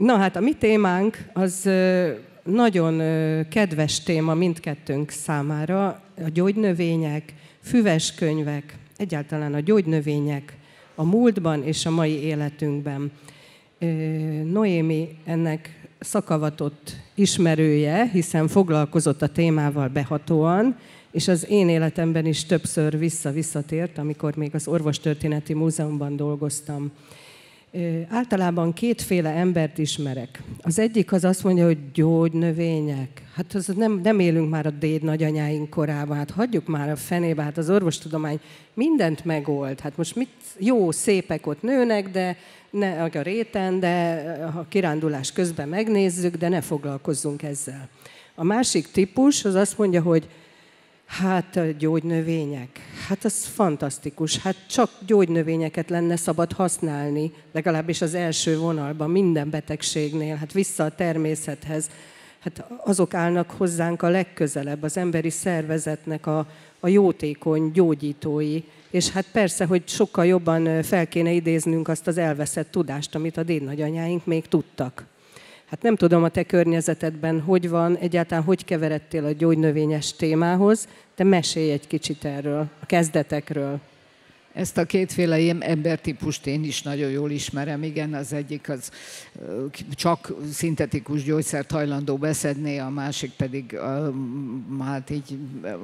Na hát a mi témánk az nagyon kedves téma mindkettőnk számára, a gyógynövények, füves könyvek, egyáltalán a gyógynövények a múltban és a mai életünkben. Noémi ennek szakavatott ismerője, hiszen foglalkozott a témával behatóan, és az én életemben is többször visszatért, amikor még az Orvostörténeti Múzeumban dolgoztam. Általában kétféle embert ismerek. Az egyik az azt mondja, hogy gyógynövények. Hát az nem élünk már a déd nagyanyáink korában, hát hagyjuk már a fenébe, hát az orvostudomány mindent megold. Hát most jó, szépek ott nőnek, de ne a réten, de a kirándulás közben megnézzük, de ne foglalkozzunk ezzel. A másik típus az azt mondja, hogy hát gyógynövények, hát az fantasztikus, hát csak gyógynövényeket lenne szabad használni, legalábbis az első vonalban, minden betegségnél, hát vissza a természethez. Hát azok állnak hozzánk a legközelebb, az emberi szervezetnek a jótékony gyógyítói, és hát persze, hogy sokkal jobban fel kéne idéznünk azt az elveszett tudást, amit a dédnagyanyáink még tudtak. Hát nem tudom, a te környezetedben hogy van, egyáltalán hogy keveredtél a gyógynövényes témához, de mesélj egy kicsit erről, a kezdetekről. Ezt a kétféle embertípust én is nagyon jól ismerem. Igen, az egyik az csak szintetikus gyógyszert hajlandó beszedni, a másik pedig hát így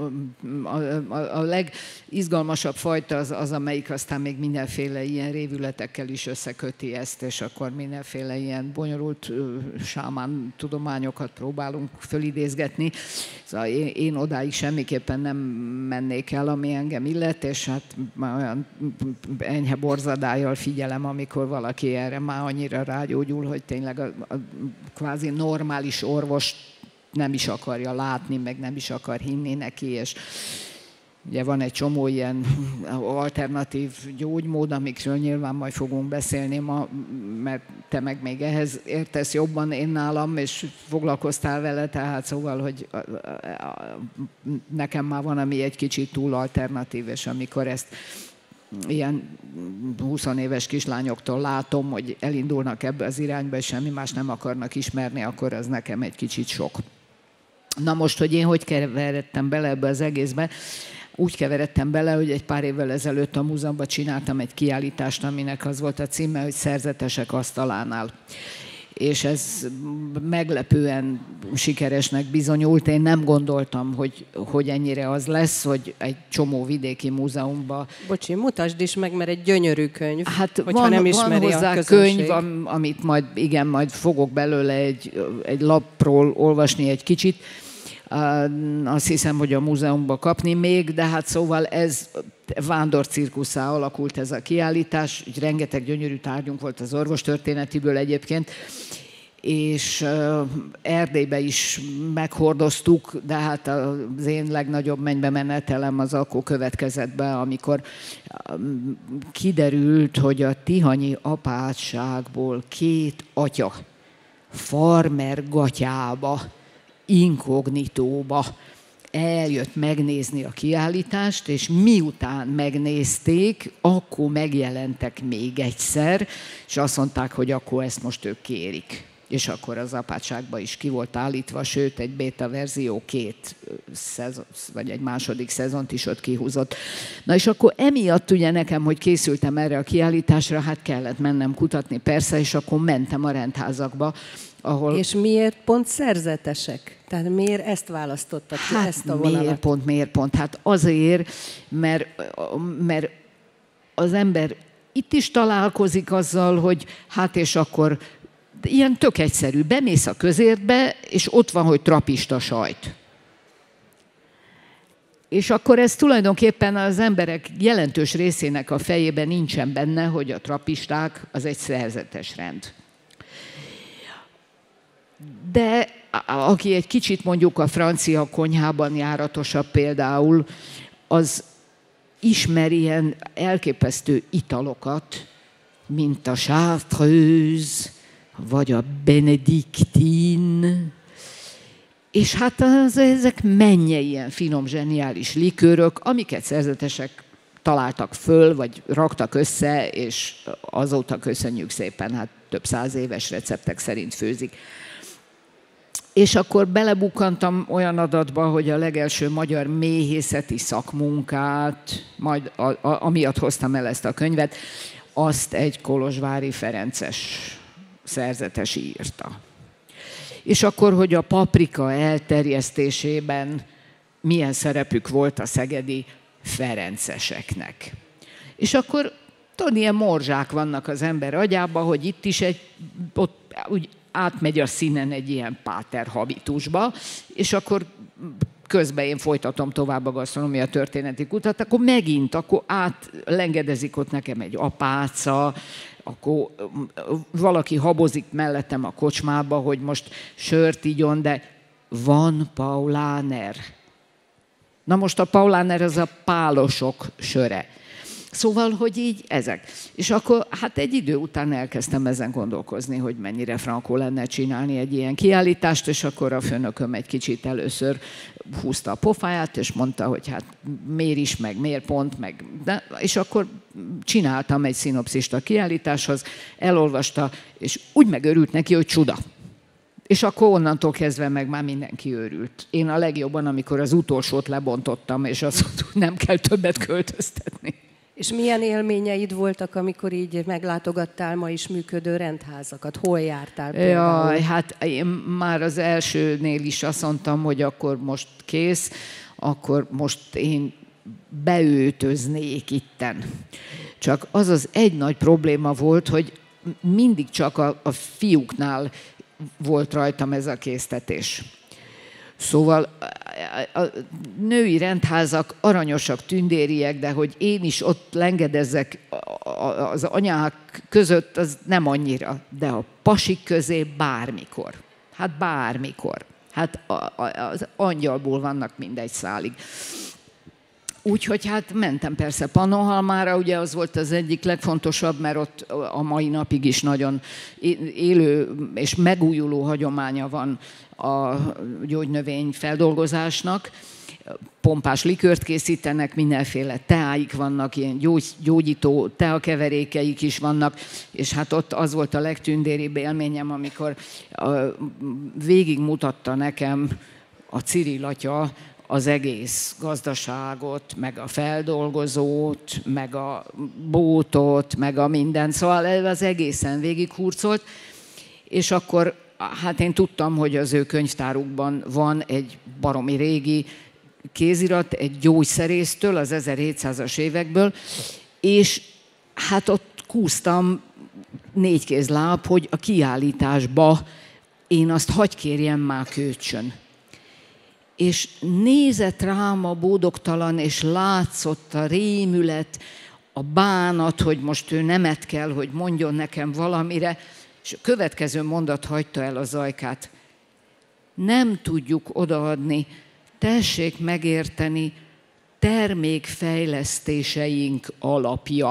a legizgalmasabb fajta az, amelyik aztán még mindenféle ilyen révületekkel is összeköti ezt, és akkor mindenféle ilyen bonyolult sámán tudományokat próbálunk fölidézgetni. Szóval én odáig semmiképpen nem mennék el, ami engem illet, és hát olyan enyhe borzadályjal figyelem, amikor valaki erre már annyira rágyógyul, hogy tényleg a kvázi normális orvos nem is akarja látni, meg nem is akar hinni neki, és ugye van egy csomó ilyen alternatív gyógymód, amikről nyilván majd fogunk beszélni ma, mert te meg még ehhez értesz jobban én nálam, és foglalkoztál vele, tehát szóval, hogy nekem már van, ami egy kicsit túl alternatív, és amikor ezt ilyen 20 éves kislányoktól látom, hogy elindulnak ebbe az irányba, és semmi más nem akarnak ismerni, akkor az nekem egy kicsit sok. Na most, hogy én hogy keveredtem bele ebbe az egészbe, úgy keveredtem bele, hogy egy pár évvel ezelőtt a múzeumban csináltam egy kiállítást, aminek az volt a címe, hogy Szerzetesek asztalánál. És ez meglepően sikeresnek bizonyult. Én nem gondoltam, hogy ennyire az lesz, hogy egy csomó vidéki múzeumban... Bocsi, mutasd is meg, mert egy gyönyörű könyv, hát hogyha nem ismeri van hozzá a közönség. könyv, amit majd fogok belőle egy lapról olvasni egy kicsit. Azt hiszem, hogy a múzeumban kapni még, de hát szóval ez vándorcirkuszá alakult ez a kiállítás, úgy rengeteg gyönyörű tárgyunk volt az orvostörténetiből egyébként, és Erdélybe is meghordoztuk, de hát az én legnagyobb mennybe menetelem az akkor következett be, amikor kiderült, hogy a tihanyi apátságból 2 atya farmer gatyába, inkognitóba eljött megnézni a kiállítást, és miután megnézték, akkor megjelentek még egyszer, és azt mondták, hogy akkor ezt most ők kérik. És akkor az apátságba is ki volt állítva, sőt, egy beta verzió 2 szezon, vagy egy második szezont is ott kihúzott. Na és akkor emiatt ugye nekem, hogy készültem erre a kiállításra, hát kellett mennem kutatni persze, és akkor mentem a rendházakba, ahol... És miért pont szerzetesek? Tehát miért ezt választottak ki, ezt a vonalat? Miért pont? Hát azért, mert az ember itt is találkozik azzal, hogy hát és akkor ilyen tök egyszerű, bemész a közértbe, és ott van, hogy trapista sajt. És akkor ez tulajdonképpen az emberek jelentős részének a fejében nincsen benne, hogy a trapisták az egy szerzetes rend. De aki egy kicsit mondjuk a francia konyhában járatosabb például, az ismer ilyen elképesztő italokat, mint a Chartreuse, vagy a Benedictine, és hát ezek mennyei ilyen finom, zseniális likőrök, amiket szerzetesek találtak föl, vagy raktak össze, és azóta köszönjük szépen, hát több 100 éves receptek szerint főzik. És akkor belebukkantam olyan adatba, hogy a legelső magyar méhészeti szakmunkát, majd amiatt hoztam el ezt a könyvet, azt egy kolozsvári ferences szerzetes írta. És akkor, hogy a paprika elterjesztésében milyen szerepük volt a szegedi ferenceseknek. És akkor tudod, ilyen morzsák vannak az ember agyában, hogy itt is ott úgy átmegy a színen egy ilyen páter habitusba, és akkor közben én folytatom tovább a gasztronómia történeti kutat, akkor megint, akkor átlengedezik ott nekem egy apáca, akkor valaki habozik mellettem a kocsmába, hogy most sört igyon, de van Paulaner. Na most a Paulaner az a pálosok söre. Szóval, hogy így ezek. És akkor hát egy idő után elkezdtem ezen gondolkozni, hogy mennyire frankó lenne csinálni egy ilyen kiállítást, és akkor a főnököm egy kicsit először húzta a pofáját, és mondta, hogy hát miért is, meg miért pont, meg... De, és akkor csináltam egy szinopszist kiállításhoz, elolvasta, és úgy megörült neki, hogy csuda. És akkor onnantól kezdve meg már mindenki örült. Én a legjobban, amikor az utolsót lebontottam, és azt mondtam, hogy nem kell többet költöztetni. És milyen élményeid voltak, amikor így meglátogattál ma is működő rendházakat? Hol jártál például? Jaj, hát én már az elsőnél is azt mondtam, hogy akkor most kész, akkor most én beöltöznék itten. Csak az egy nagy probléma volt, hogy mindig csak a fiúknál volt rajtam ez a késztetés. Szóval a női rendházak aranyosak, tündériek, de hogy én is ott lengedezzek az anyák között, az nem annyira. De a pasik közé bármikor. Hát bármikor. Hát az angyalból vannak mindegy szálig. Úgyhogy hát mentem persze Pannonhalmára, ugye az volt az egyik legfontosabb, mert ott a mai napig is nagyon élő és megújuló hagyománya van a gyógynövény feldolgozásnak. Pompás likőrt készítenek, mindenféle teáik vannak, ilyen gyógyító teakeverékeik is vannak, és hát ott az volt a legtündéribb élményem, amikor végigmutatta nekem a Cirill atya az egész gazdaságot, meg a feldolgozót, meg a bótot, meg a mindent. Szóval az egészen végighurcolt, és akkor hát én tudtam, hogy az ő könyvtárukban van egy baromi régi kézirat, egy gyógyszerésztől, az 1700-as évekből, és hát ott kúztam 4 kézláb, hogy a kiállításba én azt hagy kérjem már kölcsön. És nézett rám a boldogtalan, és látszott a rémület, a bánat, hogy most ő nemet kell, hogy mondjon nekem valamire, és a következő mondat hagyta el az ajkát. Nem tudjuk odaadni, tessék megérteni, termékfejlesztéseink alapja.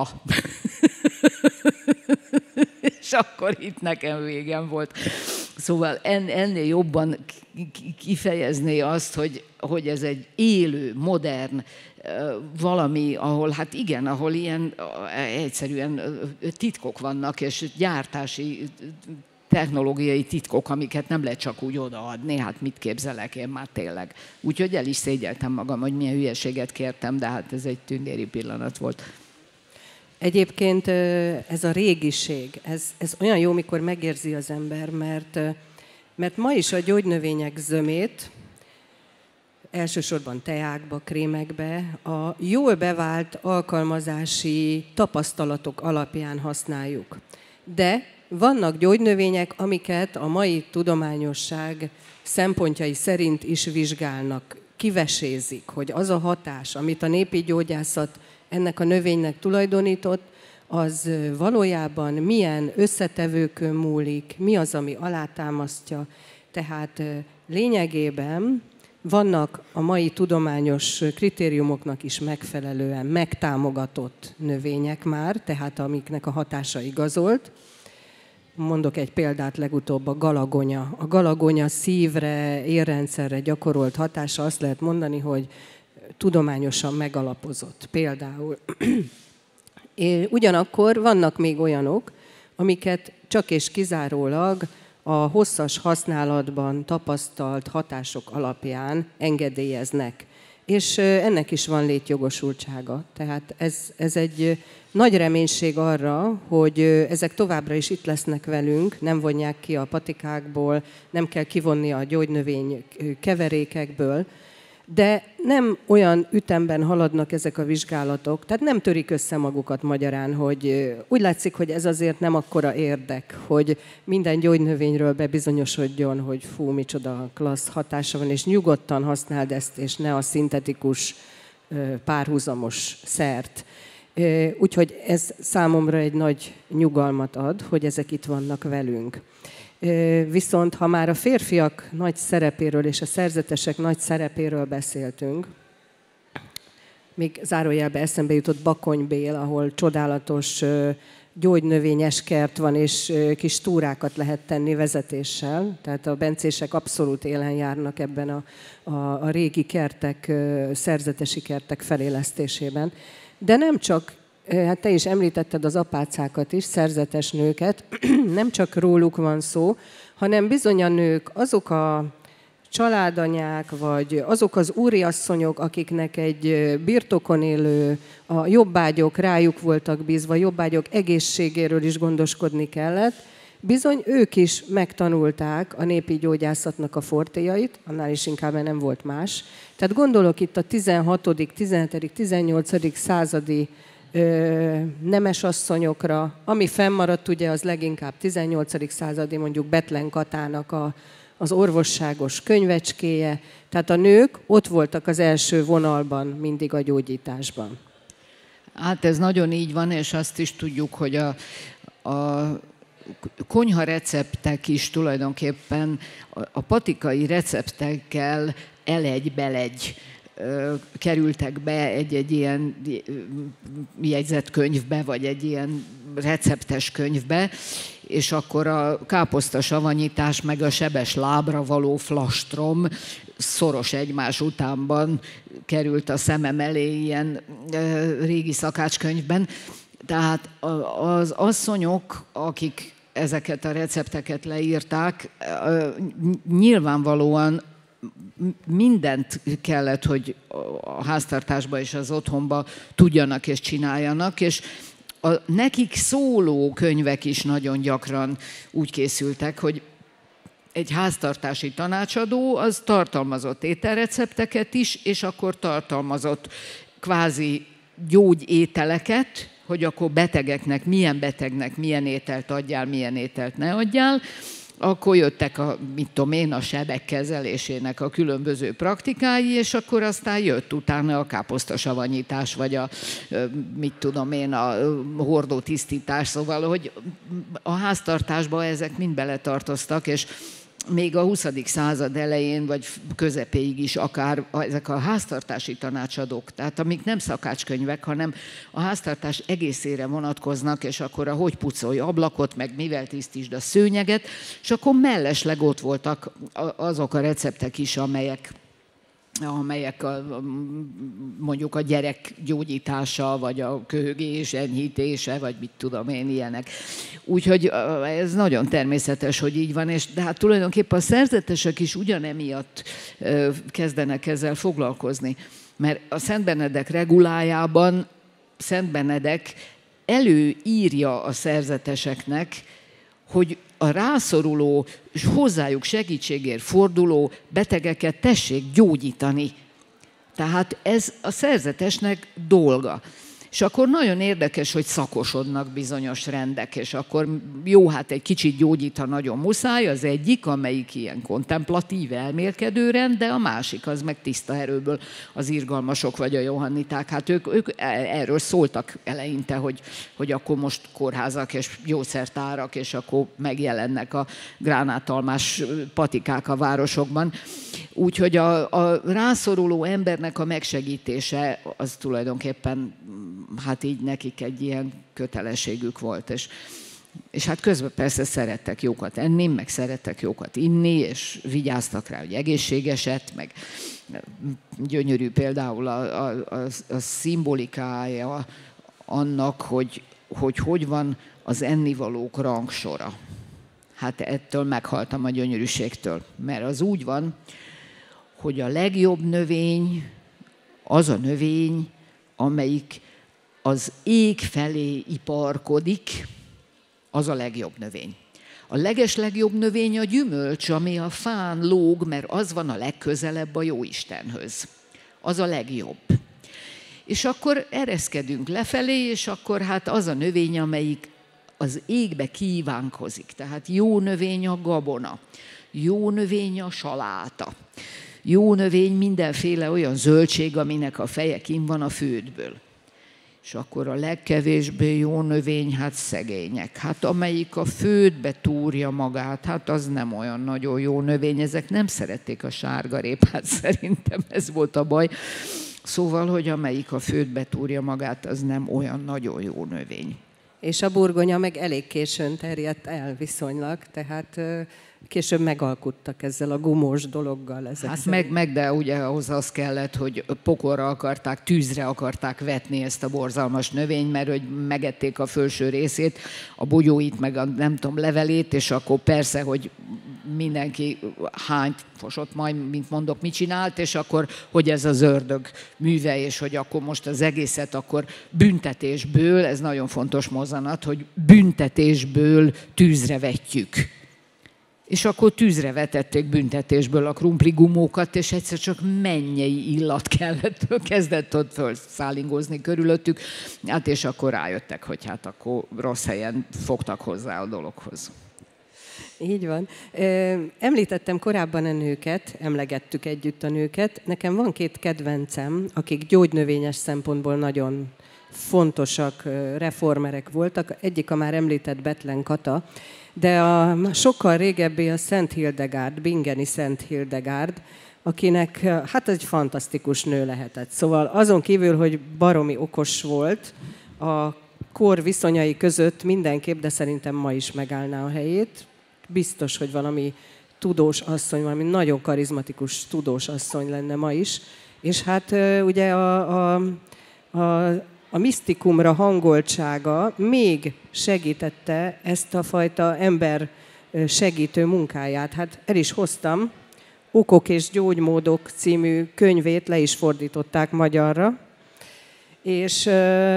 És akkor itt nekem végem volt. Szóval ennél jobban kifejezné azt, hogy ez egy élő, modern valami, ahol hát igen, ahol ilyen egyszerűen titkok vannak, és gyártási technológiai titkok, amiket nem lehet csak úgy odaadni, hát mit képzelek én már tényleg. Úgyhogy el is szégyeltem magam, hogy milyen hülyeséget kértem, de hát ez egy tündéri pillanat volt. Egyébként ez a régiség, ez olyan jó, mikor megérzi az ember, mert ma is a gyógynövények zömét, elsősorban teákba, krémekbe, a jól bevált alkalmazási tapasztalatok alapján használjuk. De vannak gyógynövények, amiket a mai tudományosság szempontjai szerint is vizsgálnak, kivesézik, hogy az a hatás, amit a népi gyógyászat ennek a növénynek tulajdonított, az valójában milyen összetevőkön múlik, mi az, ami alátámasztja. Tehát lényegében vannak a mai tudományos kritériumoknak is megfelelően megtámogatott növények már, tehát amiknek a hatása igazolt. Mondok egy példát legutóbb, a galagonya. A galagonya szívre, érrendszerre gyakorolt hatása, azt lehet mondani, hogy tudományosan megalapozott például. Ugyanakkor vannak még olyanok, amiket csak és kizárólag a hosszas használatban tapasztalt hatások alapján engedélyeznek. És ennek is van létjogosultsága. Tehát ez egy nagy reménység arra, hogy ezek továbbra is itt lesznek velünk, nem vonják ki a patikákból, nem kell kivonni a gyógynövény keverékekből, de nem olyan ütemben haladnak ezek a vizsgálatok, tehát nem törik össze magukat magyarán, hogy úgy látszik, hogy ez azért nem akkora érdek, hogy minden gyógynövényről bebizonyosodjon, hogy fú, micsoda klassz hatása van, és nyugodtan használd ezt, és ne a szintetikus párhuzamos szert. Úgyhogy ez számomra egy nagy nyugalmat ad, hogy ezek itt vannak velünk. Viszont ha már a férfiak nagy szerepéről és a szerzetesek nagy szerepéről beszéltünk, még zárójelbe eszembe jutott Bakony Bél, ahol csodálatos gyógynövényes kert van, és kis túrákat lehet tenni vezetéssel. Tehát a bencések abszolút élen járnak ebben a régi kertek, szerzetesi kertek felélesztésében. De nem csak, hát te is említetted az apácákat is, szerzetes nőket, nem csak róluk van szó, hanem bizony a nők, azok a családanyák, vagy azok az úriasszonyok, akiknek egy birtokon élő, a jobbágyok rájuk voltak bízva, jobbágyok egészségéről is gondoskodni kellett, bizony ők is megtanulták a népi gyógyászatnak a fortéjait, annál is inkább, mert nem volt más. Tehát gondolok itt a 16., 17., 18. századi nemesasszonyokra, ami fennmaradt, ugye az leginkább 18. századi, mondjuk Bethlen Katának az orvosságos könyvecskéje. Tehát a nők ott voltak az első vonalban mindig a gyógyításban. Hát ez nagyon így van, és azt is tudjuk, hogy a konyha receptek is tulajdonképpen a patikai receptekkel elegy-belegy kerültek be egy ilyen jegyzetkönyvbe, vagy egy ilyen receptes könyvbe, és akkor a káposztasavanyítás meg a sebes lábra való flastrom szoros egymás utánban került a szemem elé ilyen régi szakácskönyvben. Tehát az asszonyok, akik ezeket a recepteket leírták, nyilvánvalóan mindent kellett, hogy a háztartásba és az otthonba tudjanak és csináljanak, és a nekik szóló könyvek is nagyon gyakran úgy készültek, hogy egy háztartási tanácsadó az tartalmazott ételrecepteket is, és akkor tartalmazott kvázi gyógyételeket, hogy akkor betegeknek, milyen betegnek milyen ételt adjál, milyen ételt ne adjál. Akkor jöttek a sebek kezelésének a különböző praktikái, és akkor aztán jött utána a káposztasavanyítás, vagy a hordó tisztítás, szóval, hogy a háztartásba ezek mind beletartoztak, és még a 20. század elején, vagy közepéig is akár ezek a háztartási tanácsadók, tehát amik nem szakácskönyvek, hanem a háztartás egészére vonatkoznak, és akkor hogy pucolj ablakot, meg mivel tisztítsd a szőnyeget, és akkor mellesleg ott voltak azok a receptek is, amelyek mondjuk a gyerek gyógyítása, vagy a köhögés enyhítése, vagy mit tudom én, ilyenek. Úgyhogy ez nagyon természetes, hogy így van, de hát tulajdonképpen a szerzetesek is ugyanemiatt kezdenek ezzel foglalkozni. Mert a Szent Benedek regulájában Szent Benedek előírja a szerzeteseknek, hogy a rászoruló és hozzájuk segítségért forduló betegeket tessék gyógyítani. Tehát ez a szerzetesnek dolga. És akkor nagyon érdekes, hogy szakosodnak bizonyos rendek, és akkor jó, hát egy kicsit gyógyít, ha nagyon muszáj, az egyik, amelyik ilyen kontemplatív, elmélkedő rend, de a másik az meg tiszta erőből az irgalmasok vagy a johanniták. Hát ők erről szóltak eleinte, hogy akkor most kórházak és gyógyszertárak, és akkor megjelennek a gránátalmás patikák a városokban. Úgyhogy a rászoruló embernek a megsegítése az tulajdonképpen hát így nekik egy ilyen kötelességük volt. És hát közben persze szerettek jókat enni, meg szerettek jókat inni, és vigyáztak rá, hogy egészségeset, meg gyönyörű például a szimbolikája annak, hogy van az ennivalók rangsora. Hát ettől meghaltam a gyönyörűségtől, mert az úgy van, hogy a legjobb növény az a növény, amelyik az ég felé iparkodik, az a legjobb növény. A legeslegjobb növény a gyümölcs, ami a fán lóg, mert az van a legközelebb a Jóistenhöz. Az a legjobb. És akkor ereszkedünk lefelé, és akkor hát az a növény, amelyik az égbe kívánkozik. Tehát jó növény a gabona, jó növény a saláta, jó növény mindenféle olyan zöldség, aminek a feje kinn van a földből. És akkor a legkevésbé jó növény, hát szegények. Hát amelyik a földbe túrja magát, hát az nem olyan nagyon jó növény. Ezek nem szerették a sárgarépát, szerintem ez volt a baj. Szóval, hogy amelyik a földbe túrja magát, az nem olyan nagyon jó növény. És a burgonya meg elég későn terjedt el viszonylag, tehát később megalkuttak ezzel a gumós dologgal. Hát meg, de ugye ahhoz az kellett, hogy pokolra akarták, tűzre akarták vetni ezt a borzalmas növényt, mert hogy megették a felső részét, a bogyóit, meg a nem tudom, levelét, és akkor persze, hogy mindenki hányt fosott, majd, mint mondok, mit csinált, és akkor, hogy ez az ördög műve, és hogy akkor most az egészet akkor büntetésből, ez nagyon fontos mozzanat, hogy büntetésből tűzre vetjük. És akkor tűzre vetették büntetésből a krumpligumókat, és egyszer csak mennyei illat kezdett ott fölszállingozni körülöttük, hát és akkor rájöttek, hogy hát akkor rossz helyen fogtak hozzá a dologhoz. Így van. Említettem korábban a nőket, emlegettük együtt a nőket. Nekem van 2 kedvencem, akik gyógynövényes szempontból nagyon fontosak, reformerek voltak. Egyik a már említett Bethlen Kata, de a sokkal régebbi a Szent Hildegárd, Bingeni Szent Hildegárd, akinek hát egy fantasztikus nő lehetett. Szóval azon kívül, hogy baromi okos volt, a kor viszonyai között mindenképp, de szerintem ma is megállná a helyét. Biztos, hogy valami tudós asszony, valami nagyon karizmatikus tudós asszony lenne ma is. És hát ugye a misztikumra hangoltsága még segítette ezt a fajta ember segítő munkáját. Hát el is hoztam, Okok és gyógymódok című könyvét le is fordították magyarra, és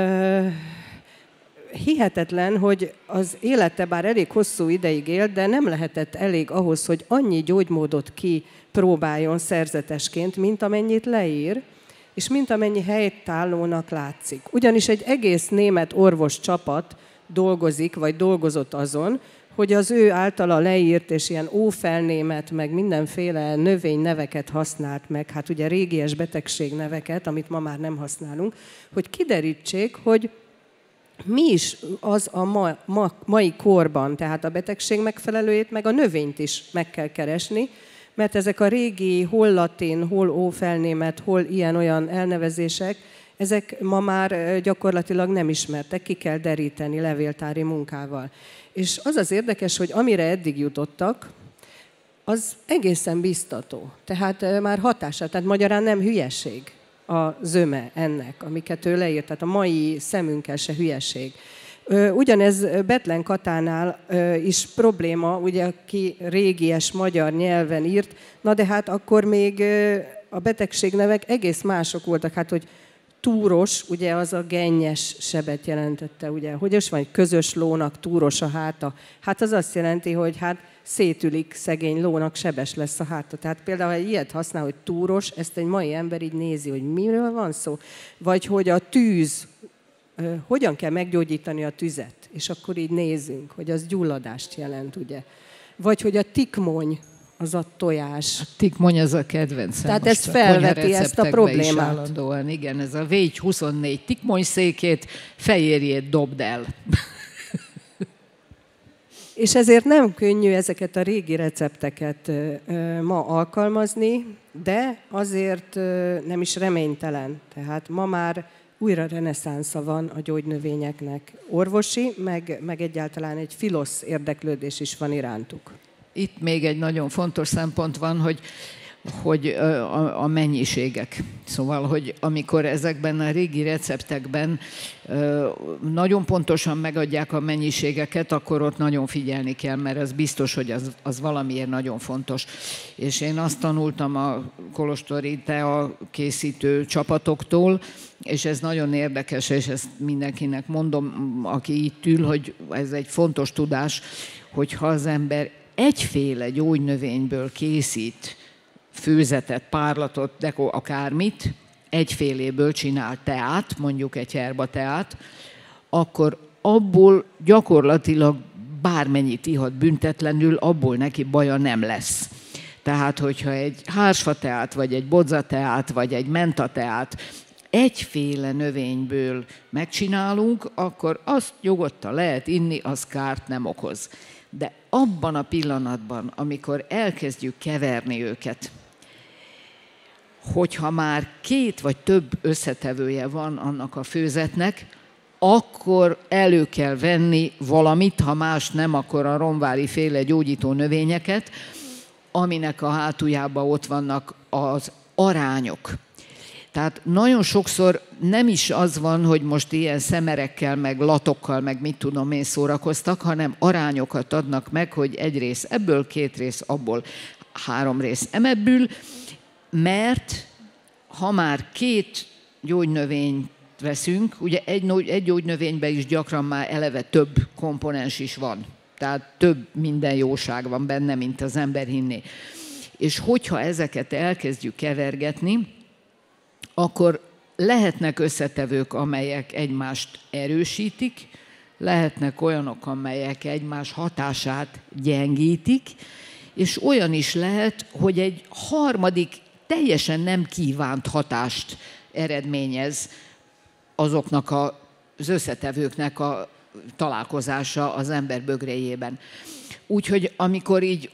hihetetlen, hogy az élete bár elég hosszú ideig élt, de nem lehetett elég ahhoz, hogy annyi gyógymódot kipróbáljon szerzetesként, mint amennyit leír, és mint amennyi helytállónak látszik. Ugyanis egy egész német orvos csapat dolgozik, vagy dolgozott azon, hogy az ő általa leírt, és ilyen ófelnémet, meg mindenféle növényneveket használt meg, hát ugye régies betegségneveket, amit ma már nem használunk, hogy kiderítsék, hogy mi is az a mai korban, tehát a betegség megfelelőjét, meg a növényt is meg kell keresni, mert ezek a régi, hol latin, hol ófelnémet, hol ilyen-olyan elnevezések, ezek ma már gyakorlatilag nem ismertek, ki kell deríteni levéltári munkával. És az az érdekes, hogy amire eddig jutottak, az egészen biztató. Tehát már hatása, tehát magyarán nem hülyeség a zöme ennek, amiket ő leírt, tehát a mai szemünkkel se hülyeség. Ugyanez Bethlen Katánál is probléma, ugye, aki régies magyar nyelven írt, na de hát akkor még a betegségnevek egész mások voltak, hát hogy túros, ugye az a gennyes sebet jelentette, ugye, hogy is van, közös lónak túros a háta. Hát az azt jelenti, hogy hát szétülik szegény lónak, sebes lesz a háta. Tehát például, ha ilyet használ, hogy túros, ezt egy mai ember így nézi, hogy miről van szó, vagy hogy a tűz, hogyan kell meggyógyítani a tüzet, és akkor így nézzünk, hogy az gyulladást jelent, ugye. Vagy hogy a tikmony, az a tojás. A tikmony az a kedvencem. Tehát ez felveti ezt a problémát. Állandóan, igen, ez a V24 tikmony székét, fehérjét dobd el. És ezért nem könnyű ezeket a régi recepteket ma alkalmazni, de azért nem is reménytelen. Tehát ma már újra reneszánsza van a gyógynövényeknek. Orvosi, meg egyáltalán egy filosz érdeklődés is van irántuk. Itt még egy nagyon fontos szempont van, hogy hogy a mennyiségek. Szóval, hogy amikor ezekben a régi receptekben nagyon pontosan megadják a mennyiségeket, akkor ott nagyon figyelni kell, mert az biztos, hogy az valamiért nagyon fontos. És én azt tanultam a kolostori tea készítő csapatoktól, és ez nagyon érdekes, és ezt mindenkinek mondom, aki itt ül, hogy ez egy fontos tudás, hogy ha az ember egyféle gyógynövényből készít főzetet, párlatot, de akármit, egyféléből csinál teát, mondjuk egy herbateát, akkor abból gyakorlatilag bármennyit ihat büntetlenül, abból neki baja nem lesz. Tehát, hogyha egy hársfateát, vagy egy bodzateát, vagy egy mentateát egyféle növényből megcsinálunk, akkor azt nyugodtan lehet inni, az kárt nem okoz. De abban a pillanatban, amikor elkezdjük keverni őket, hogyha már 2 vagy több összetevője van annak a főzetnek, akkor elő kell venni valamit, ha más nem, akkor a romvári féle gyógyító növényeket, aminek a hátuljában ott vannak az arányok. Tehát nagyon sokszor nem is az van, hogy most ilyen szemerekkel, meg latokkal, meg mit tudom én szórakoztak, hanem arányokat adnak meg, hogy 1 rész ebből, 2 rész abból, 3 rész emebből, mert ha már 2 gyógynövényt veszünk, ugye egy gyógynövényben is gyakran már eleve több komponens is van. Tehát több minden jóság van benne, mint az ember hinné. És hogyha ezeket elkezdjük kevergetni, akkor lehetnek összetevők, amelyek egymást erősítik, lehetnek olyanok, amelyek egymás hatását gyengítik, és olyan is lehet, hogy egy harmadik teljesen nem kívánt hatást eredményez azoknak az összetevőknek a találkozása az ember bögréjében. Úgyhogy amikor így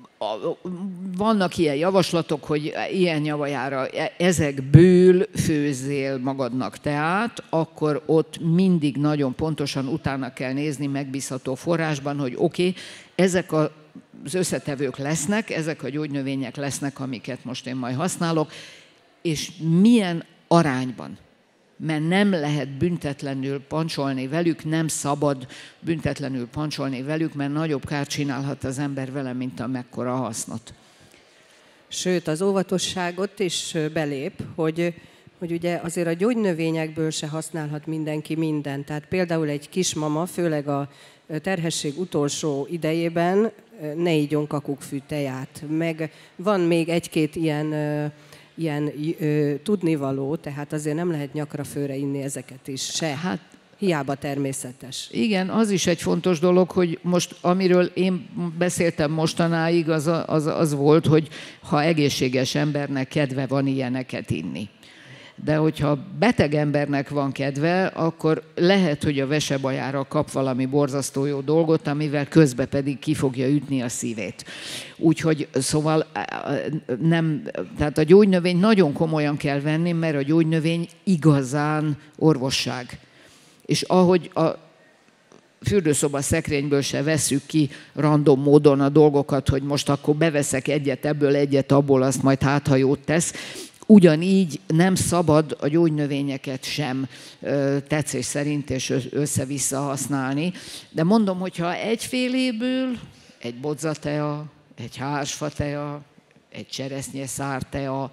vannak ilyen javaslatok, hogy ilyen javajára ezekből főzzél magadnak teát, akkor ott mindig nagyon pontosan utána kell nézni megbízható forrásban, hogy oké, ezek az összetevők lesznek, ezek a gyógynövények lesznek, amiket most én majd használok, és milyen arányban. Mert nem lehet büntetlenül pancsolni velük, nem szabad büntetlenül pancsolni velük, mert nagyobb kárt csinálhat az ember vele, mint amekkora hasznot. Sőt, az óvatosságot is belép, hogy ugye azért a gyógynövényekből se használhat mindenki mindent. Tehát például egy kismama, főleg a terhesség utolsó idejében ne igyon kakukkfű teját. Meg van még 1-2 ilyen tudnivaló, tehát azért nem lehet nyakra főre inni ezeket is se. Hát hiába természetes. Igen, az is egy fontos dolog, hogy most amiről én beszéltem mostanáig, az volt, hogy ha egészséges embernek kedve van ilyeneket inni. De hogyha beteg embernek van kedve, akkor lehet, hogy a vesebajára kap valami borzasztó jó dolgot, amivel közben pedig ki fogja ütni a szívét. Úgyhogy szóval nem, tehát a gyógynövény nagyon komolyan kell venni, mert a gyógynövény igazán orvosság. És ahogy a fürdőszoba szekrényből se vesszük ki random módon a dolgokat, hogy most akkor beveszek egyet ebből, egyet abból, azt majd hát, ha jót tesz, ugyanígy nem szabad a gyógynövényeket sem tetszés szerint és össze-vissza használni. De mondom, hogyha egyféléből, egy bodzatea, egy hársfatea, egy cseresznyeszártea,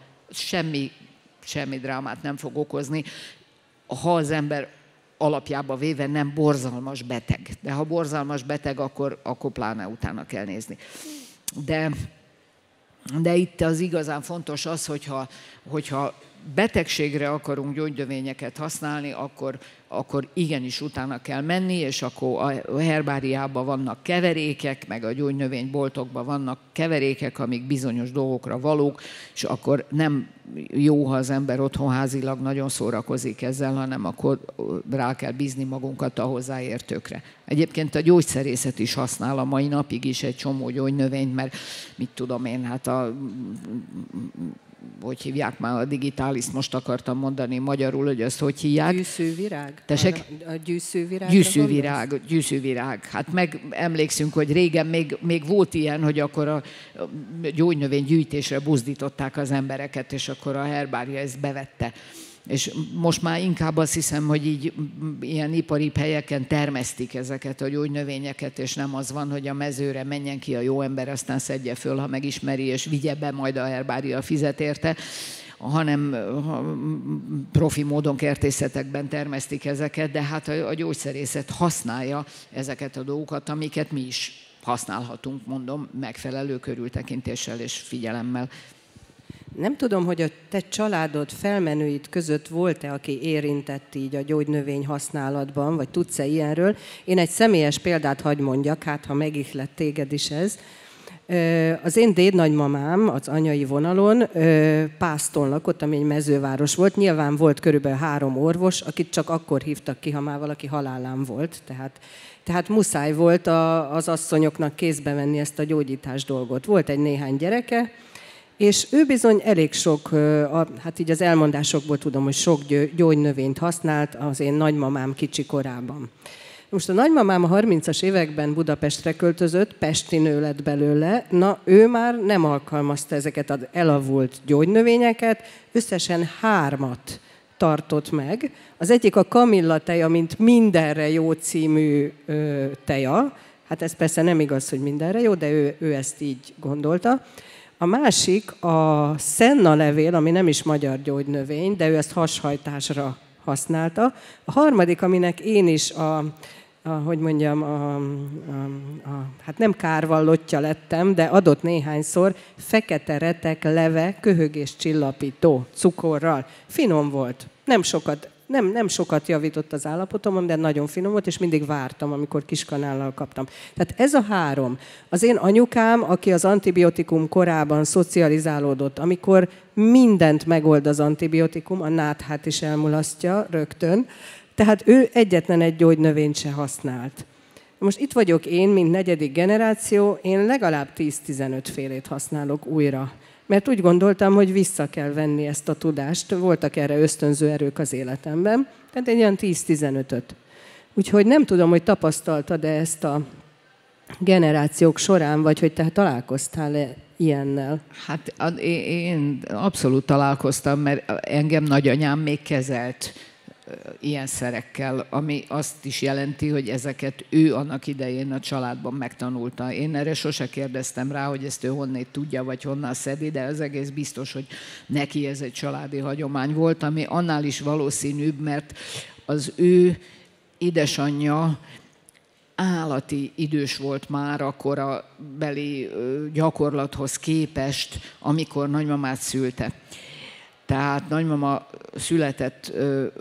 semmi drámát nem fog okozni, ha az ember alapjába véve nem borzalmas beteg. De ha borzalmas beteg, akkor pláne utána kell nézni. De itt az igazán fontos az, hogyha betegségre akarunk gyógynövényeket használni, akkor igenis utána kell menni, és akkor a herbáriában vannak keverékek, meg a gyógynövényboltokban vannak keverékek, amik bizonyos dolgokra valók, és akkor nem jó, ha az ember otthon házilag nagyon szórakozik ezzel, hanem akkor rá kell bízni magunkat a hozzáértőkre. Egyébként a gyógyszerészet is használ a mai napig is egy csomó gyógynövényt, mert mit tudom én, hát a hogy hívják már a digitális, most akartam mondani magyarul, hogy azt hogy hívják. Gyűszűvirág? Tessék? A gyűszűvirág? Gyűszűvirág. Hát meg emlékszünk, hogy régen még volt ilyen, hogy akkor a gyógynövénygyűjtésre buzdították az embereket, és akkor a herbária ezt bevette. És most már inkább azt hiszem, hogy így ilyen ipari helyeken termesztik ezeket a gyógynövényeket, és nem az van, hogy a mezőre menjen ki a jó ember, aztán szedje föl, ha megismeri, és vigye be, majd a herbária fizet érte, hanem profi módon kertészetekben termesztik ezeket, de hát a gyógyszerészet használja ezeket a dolgokat, amiket mi is használhatunk, mondom, megfelelő körültekintéssel és figyelemmel. Nem tudom, hogy a te családod felmenőid között volt-e, aki érintett így a gyógynövény használatban, vagy tudsz-e ilyenről? Én egy személyes példát hadd mondjak, hát ha megihlett téged is ez. Az én dédnagymamám az anyai vonalon Pászton lakott, ami egy mezőváros volt. Nyilván volt körülbelül 3 orvos, akit csak akkor hívtak ki, ha már valaki halálán volt. Tehát muszáj volt az asszonyoknak kézbe venni ezt a gyógyítás dolgot. Volt egy néhány gyereke, és ő bizony elég sok, hát így az elmondásokból tudom, hogy sok gyógynövényt használt az én nagymamám kicsi korában. Most a nagymamám a 30-as években Budapestre költözött, pesti nő lett belőle, na ő már nem alkalmazta ezeket az elavult gyógynövényeket, összesen 3 tartott meg. Az egyik a kamillateja, mint mindenre jó című teja, hát ez persze nem igaz, hogy mindenre jó, de ő ezt így gondolta. A másik a szenna levél, ami nem is magyar gyógynövény, de ő ezt hashajtásra használta. A harmadik, aminek én is hát nem kárvallottja lettem, de adott néhányszor, fekete retek leve, köhögés csillapító cukorral. Finom volt. Nem sokat javított az állapotomon, de nagyon finom volt, és mindig vártam, amikor kiskanállal kaptam. Tehát ez a 3. Az én anyukám, aki az antibiotikum korában szocializálódott, amikor mindent megold az antibiotikum, a náthát is elmulasztja rögtön, tehát ő egyetlen egy gyógynövényt se használt. Most itt vagyok én, mint 4. generáció, én legalább 10-15 félét használok újra. Mert úgy gondoltam, hogy vissza kell venni ezt a tudást. Voltak erre ösztönző erők az életemben, tehát egy olyan 10-15-öt. Úgyhogy nem tudom, hogy tapasztaltad-e ezt a generációk során, vagy hogy te találkoztál-e ilyennel? Hát én abszolút találkoztam, mert engem nagyanyám még kezelt ilyen szerekkel, ami azt is jelenti, hogy ezeket ő annak idején a családban megtanulta. Én erre sose kérdeztem rá, hogy ezt ő honnét tudja, vagy honnan szedi, de az egész biztos, hogy neki ez egy családi hagyomány volt, ami annál is valószínűbb, mert az ő édesanyja állati idős volt már a korabeli gyakorlathoz képest, amikor nagymamát szülte. Tehát nagymama született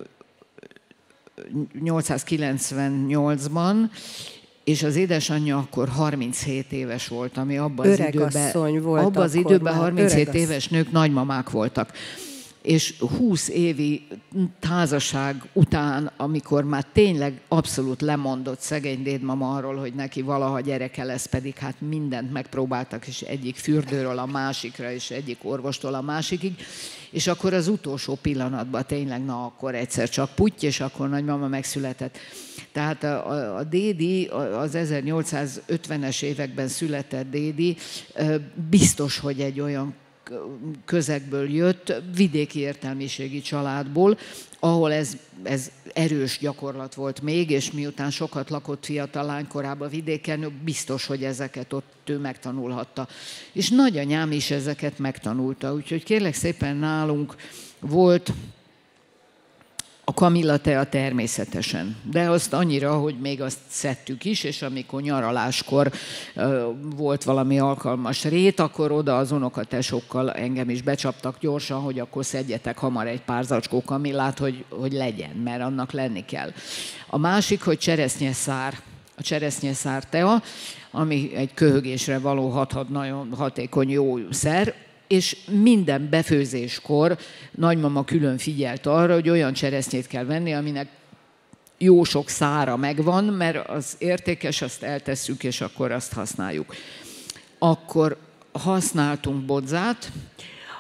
898-ban, és az édesanyja akkor 37 éves volt, ami abban az időben 37 éves nők nagymamák voltak. És 20 évi házasság után, amikor már tényleg abszolút lemondott szegény dédmama arról, hogy neki valaha gyereke lesz, pedig hát mindent megpróbáltak, és egyik fürdőről a másikra, és egyik orvostól a másikig, és akkor az utolsó pillanatban tényleg, na akkor egyszer csak putty, és akkor nagymama megszületett. Tehát a dédi, az 1850-es években született dédi biztos, hogy egy olyan közegből jött, vidéki értelmiségi családból, ahol ez erős gyakorlat volt még, és miután sokat lakott fiatal lánykorában vidéken, biztos, hogy ezeket ott ő megtanulhatta. És nagyanyám is ezeket megtanulta, úgyhogy kérlek szépen nálunk volt a kamillatea természetesen, de azt annyira, hogy még azt szedtük is, és amikor nyaraláskor volt valami alkalmas rét, akkor oda az unokatesókkal engem is becsaptak gyorsan, hogy akkor szedjetek hamar egy pár zacskó kamillát, hogy legyen, mert annak lenni kell. A másik, hogy cseresznyeszár. A cseresznyeszár tea, ami egy köhögésre való nagyon hatékony jó szer, és minden befőzéskor nagymama külön figyelt arra, hogy olyan cseresznyét kell venni, aminek jó sok szára megvan, mert az értékes, azt eltesszük, és akkor azt használjuk. Akkor használtunk bodzát,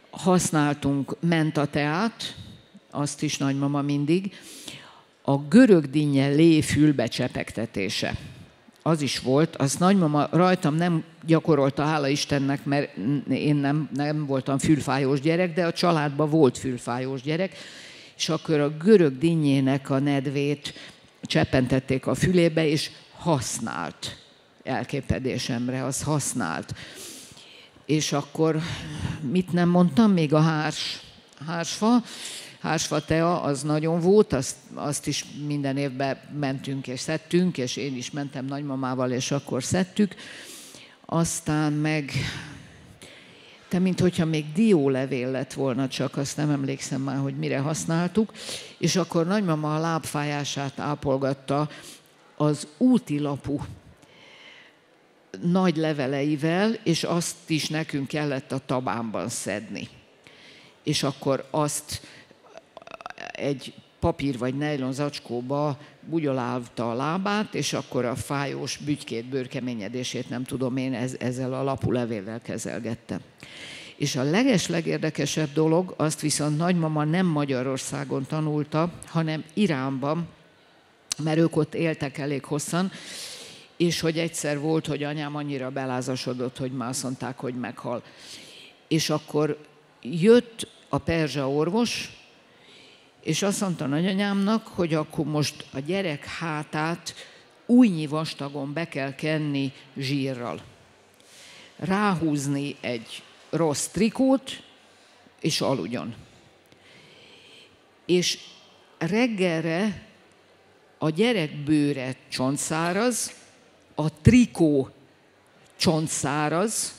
használtunk mentateát, azt is nagymama mindig, a görög dinnye lé fülbe csepegtetése. Az is volt, azt nagymama rajtam nem gyakorolta, hála Istennek, mert én nem voltam fülfájós gyerek, de a családban volt fülfájós gyerek, és akkor a görög dinnyének a nedvét cseppentették a fülébe, és használt. Elképedésemre, az használt. És akkor mit nem mondtam? Még a hársfa tea, az nagyon volt, azt is minden évben mentünk és szedtünk, és én is mentem nagymamával, és akkor szedtük. Aztán meg, minthogyha még diólevél lett volna, csak azt nem emlékszem már, hogy mire használtuk, és akkor nagymama a lábfájását ápolgatta az útilapú nagy leveleivel, és azt is nekünk kellett a tabánban szedni. És akkor azt egy papír vagy nejlon zacskóba bugyolálta a lábát, és akkor a fájós bütykét, bőrkeményedését, nem tudom én, ezzel a lapú levéllel kezelgette. És a legérdekesebb dolog, azt viszont nagymama nem Magyarországon tanulta, hanem Iránban, mert ők ott éltek elég hosszan, és hogy egyszer volt, hogy anyám annyira belázasodott, hogy már azt mondták, hogy meghal. És akkor jött a perzsa orvos, és azt mondta nagyanyámnak, hogy akkor most a gyerek hátát újnyi vastagon be kell kenni zsírral. Ráhúzni egy rossz trikót, és aludjon. És reggelre a gyerek bőre csontszáraz, a trikó csontszáraz,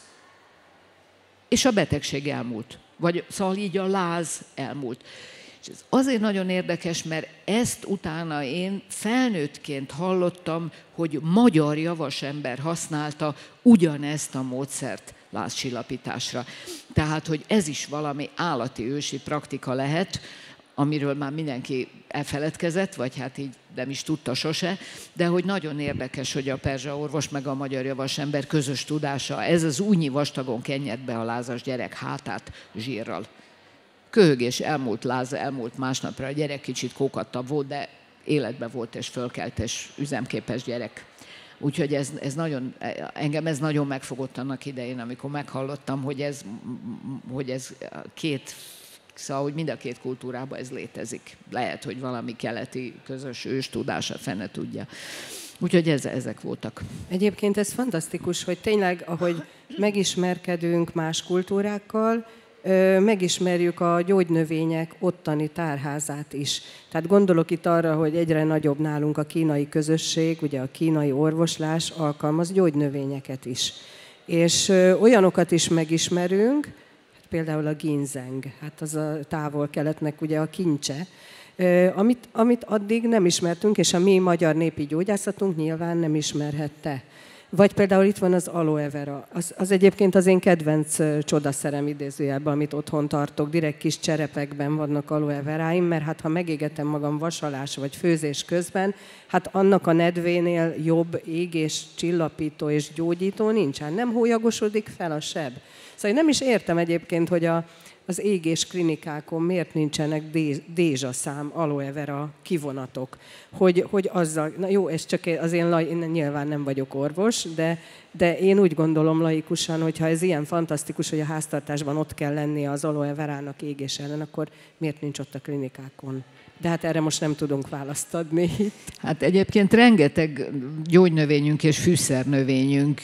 és a betegség elmúlt. Vagy szóval így a láz elmúlt. És ez azért nagyon érdekes, mert ezt utána én felnőttként hallottam, hogy magyar javasember használta ugyanezt a módszert lázcsillapításra. Tehát, hogy ez is valami állati ősi praktika lehet, amiről már mindenki elfeledkezett, vagy hát így nem is tudta sose, de hogy nagyon érdekes, hogy a perzsa orvos meg a magyar javasember közös tudása, ez az újnyi vastagon kenjed be a lázas gyerek hátát zsírral. Köhögés, elmúlt láz, elmúlt másnapra, a gyerek kicsit kókattabb volt, de életben volt és fölkelt és üzemképes gyerek. Úgyhogy engem ez nagyon megfogott annak idején, amikor meghallottam, hogy ez két, szóval, hogy mind a két kultúrában ez létezik. Lehet, hogy valami keleti közös ős tudása, fene tudja. Úgyhogy ezek voltak. Egyébként ez fantasztikus, hogy tényleg, ahogy megismerkedünk más kultúrákkal, megismerjük a gyógynövények ottani tárházát is. Tehát gondolok itt arra, hogy egyre nagyobb nálunk a kínai közösség, ugye a kínai orvoslás alkalmaz gyógynövényeket is. És olyanokat is megismerünk, például a ginseng, hát az a távol-keletnek ugye a kincse, amit addig nem ismertünk, és a mi magyar népi gyógyászatunk nyilván nem ismerhette. Vagy például itt van az aloe vera. Az egyébként az én kedvenc csodaszerem idézőjelben, amit otthon tartok. Direkt kis cserepekben vannak aloe veráim, mert hát ha megégetem magam vasalás vagy főzés közben, hát annak a nedvénél jobb égés, csillapító és gyógyító nincsen. Nem hólyagosodik fel a seb. Szóval én nem is értem egyébként, hogy az égés klinikákon miért nincsenek dézsaszám, aloe vera kivonatok, hogy azzal, na jó, ez csak én nyilván nem vagyok orvos, de én úgy gondolom laikusan, hogy ha ez ilyen fantasztikus, hogy a háztartásban ott kell lennie az aloe verának égés ellen, akkor miért nincs ott a klinikákon? De hát erre most nem tudunk választ adni. Hát egyébként rengeteg gyógynövényünk és fűszernövényünk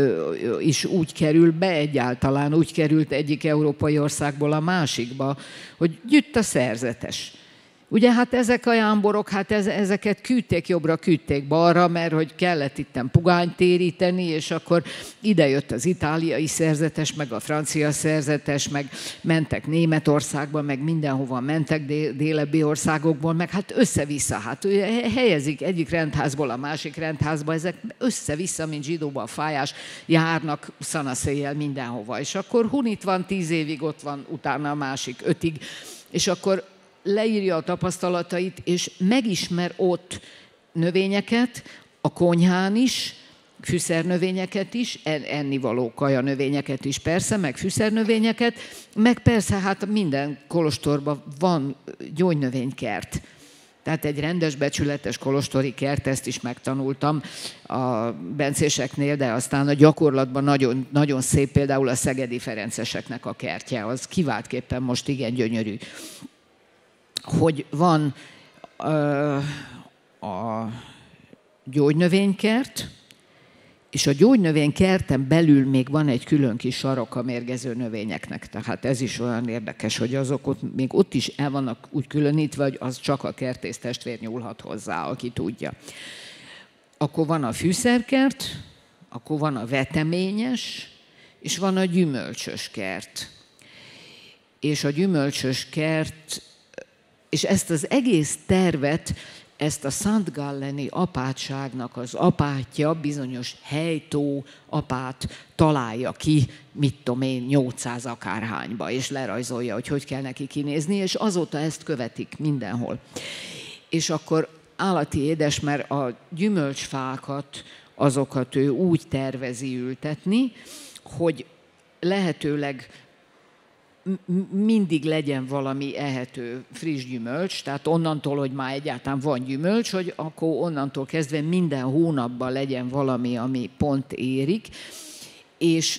is úgy kerül be, egyáltalán úgy került egyik európai országból a másikba, hogy gyűjt a szerzetes. Ugye hát ezek a jámborok, hát ezeket küldték jobbra, küldték balra, mert hogy kellett itten pugányt téríteni, és akkor idejött az itáliai szerzetes, meg a francia szerzetes, meg mentek Németországba, meg mindenhova mentek délebbi országokból, meg hát össze-vissza, hát helyezik egyik rendházból a másik rendházba, ezek össze-vissza, mint zsidóba a fájás, járnak szanaszéjjel mindenhova, és akkor hunit van 10 évig, ott van utána a másik 5-ig, és akkor leírja a tapasztalatait, és megismer ott növényeket, a konyhán is, fűszernövényeket is, ennivaló kajanövényeket is persze, meg fűszernövényeket, meg persze hát minden kolostorban van gyógynövénykert. Tehát egy rendes, becsületes kolostori kert, ezt is megtanultam a bencéseknél, de aztán a gyakorlatban nagyon, nagyon szép, például a szegedi ferenceseknek a kertje, az kiváltképpen most igen gyönyörű. Hogy van a gyógynövénykert, és a gyógynövénykerten belül még van egy külön kis sarok a mérgező növényeknek. Tehát ez is olyan érdekes, hogy azok ott, még ott is el vannak úgy különítve, hogy az csak a kertész testvér nyúlhat hozzá, aki tudja. Akkor van a fűszerkert, akkor van a veteményes, és van a gyümölcsös kert. És a gyümölcsös kert, és ezt az egész tervet, ezt a Szent Galleni apátságnak az apátja, bizonyos Helytó apát találja ki, mit tudom én, 800 akárhányba, és lerajzolja, hogy hogy kell neki kinézni, és azóta ezt követik mindenhol. És akkor állati édes, mert a gyümölcsfákat, azokat ő úgy tervezi ültetni, hogy lehetőleg mindig legyen valami ehető friss gyümölcs, tehát onnantól, hogy már egyáltalán van gyümölcs, hogy akkor onnantól kezdve minden hónapban legyen valami, ami pont érik, és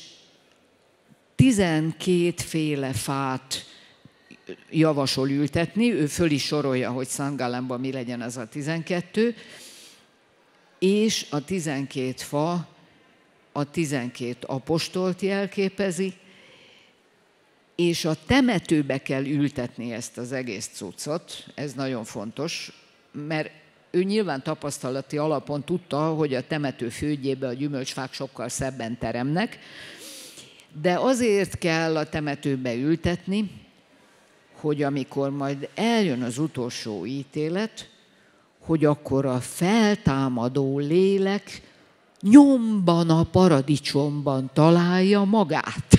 12 féle fát javasol ültetni, ő föl is sorolja, hogy Szent Gallenban mi legyen az a 12, és a 12 fa a 12 apostolt jelképezi, és a temetőbe kell ültetni ezt az egész cuccot, ez nagyon fontos, mert ő nyilván tapasztalati alapon tudta, hogy a temető földjébe a gyümölcsfák sokkal szebben teremnek, de azért kell a temetőbe ültetni, hogy amikor majd eljön az utolsó ítélet, hogy akkor a feltámadó lélek nyomban a paradicsomban találja magát.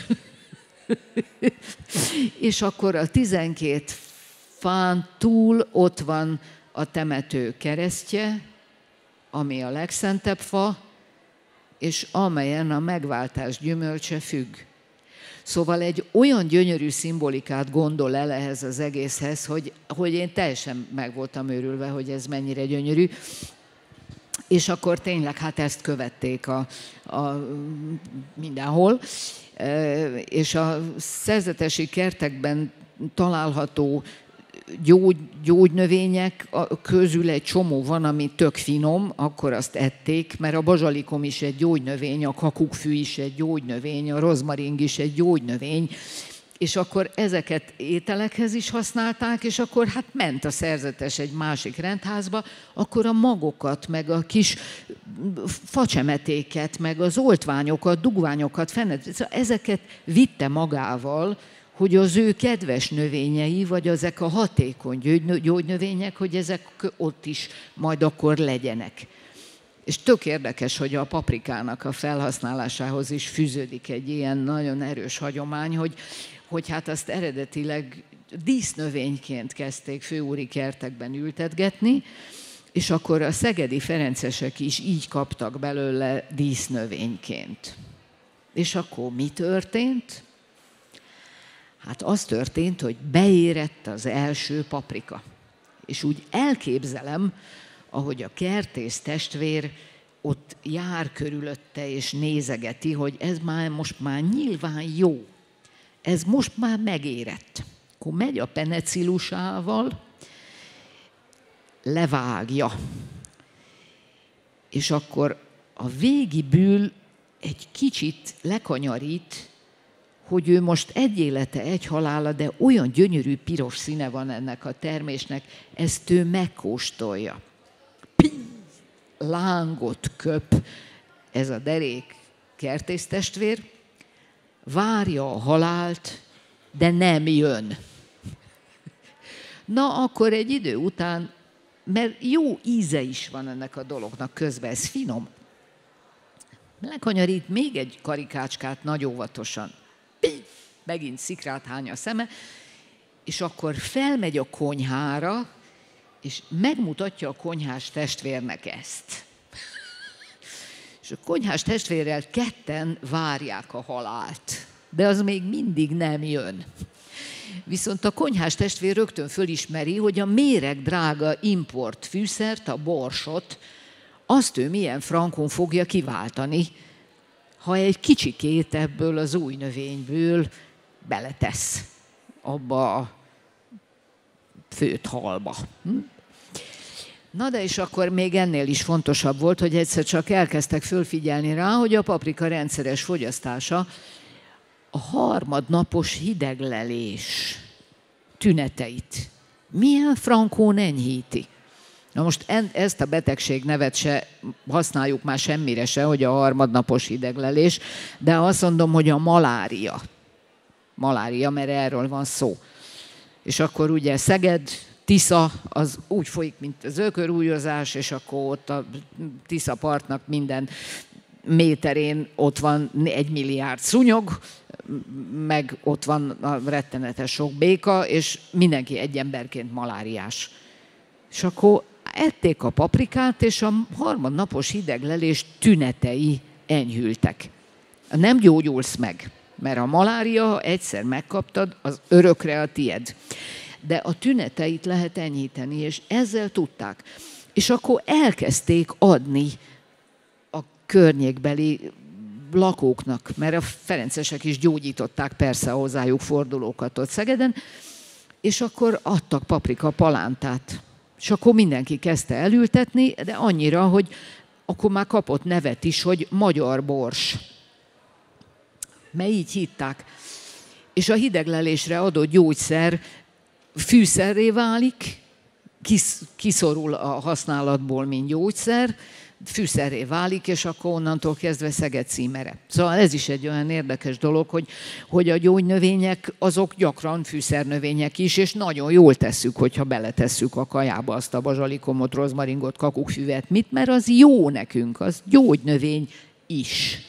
És akkor a 12 fán túl ott van a temető keresztje, ami a legszentebb fa, és amelyen a megváltás gyümölcse függ. Szóval egy olyan gyönyörű szimbolikát gondol el ehhez az egészhez, hogy én teljesen meg voltam őrülve, hogy ez mennyire gyönyörű. És akkor tényleg hát ezt követték mindenhol. És a szerzetesi kertekben található gyógynövények közül egy csomó van, ami tök finom, akkor azt ették, mert a bazsalikom is egy gyógynövény, a kakukkfű is egy gyógynövény, a rozmaring is egy gyógynövény, és akkor ezeket ételekhez is használták, és akkor hát ment a szerzetes egy másik rendházba, akkor a magokat, meg a kis facsemetéket, meg az oltványokat, dugványokat, ezeket vitte magával, hogy az ő kedves növényei, vagy ezek a hatékony gyógynövények, hogy ezek ott is majd akkor legyenek. És tök érdekes, hogy a paprikának a felhasználásához is fűződik egy ilyen nagyon erős hagyomány, hogy hát azt eredetileg dísznövényként kezdték főúri kertekben ültetgetni, és akkor a szegedi ferencesek is így kaptak belőle dísznövényként. És akkor mi történt? Hát az történt, hogy beérett az első paprika. És úgy elképzelem, ahogy a kertész testvér ott jár körülötte és nézegeti, hogy ez már most már nyilván jó. Ez most már megérett. Akkor megy a penecilusával, levágja. És akkor a végiből egy kicsit lekanyarít, hogy ő most egy élete, egy halála, de olyan gyönyörű piros színe van ennek a termésnek, ezt ő megkóstolja. Lángot köp ez a derék kertésztestvér, várja a halált, de nem jön. Na, akkor egy idő után, mert jó íze is van ennek a dolognak közben, ez finom, lekanyarít még egy karikácskát nagy óvatosan. Megint szikrát hány a szeme, és akkor felmegy a konyhára, és megmutatja a konyhás testvérnek ezt. És a konyhás testvérrel ketten várják a halált, de az még mindig nem jön. Viszont a konyhás testvér rögtön fölismeri, hogy a méregdrága import fűszert, a borsot, azt ő milyen frankon fogja kiváltani, ha egy kicsikét ebből az új növényből beletesz abba a főtt halba. Na de és akkor még ennél is fontosabb volt, hogy egyszer csak elkezdtek fölfigyelni rá, hogy a paprika rendszeres fogyasztása a harmadnapos hideglelés tüneteit milyen frankón enyhíti. Na most ezt a betegség nevet se használjuk már semmire se, hogy a harmadnapos hideglelés, de azt mondom, hogy a malária. Malária, mert erről van szó. És akkor ugye Szeged, Tisza, az úgy folyik, mint az ökörúlyozás, és akkor ott a Tisza partnak minden méterén ott van 1 milliárd szúnyog, meg ott van a rettenetes sok béka, és mindenki egy emberként maláriás. És akkor ették a paprikát, és a harmadnapos hideglelés tünetei enyhültek. Nem gyógyulsz meg, mert a malária, ha egyszer megkaptad, az örökre a tied. De a tüneteit lehet enyhíteni, és ezzel tudták. És akkor elkezdték adni a környékbeli lakóknak, mert a ferencesek is gyógyították persze a hozzájuk fordulókat ott Szegeden, és akkor adtak paprika palántát. És akkor mindenki kezdte elültetni, de annyira, hogy akkor már kapott nevet is, hogy magyar bors. Mert így hitták. És a hideglelésre adott gyógyszer fűszerré válik, kiszorul a használatból, mint gyógyszer, fűszerré válik, és akkor onnantól kezdve Szeged címere. Szóval ez is egy olyan érdekes dolog, hogy a gyógynövények azok gyakran fűszernövények is, és nagyon jól tesszük, hogyha beletesszük a kajába azt a bazsalikomot, rozmaringot, kakukkfüvet, mit, mert az jó nekünk, az gyógynövény is.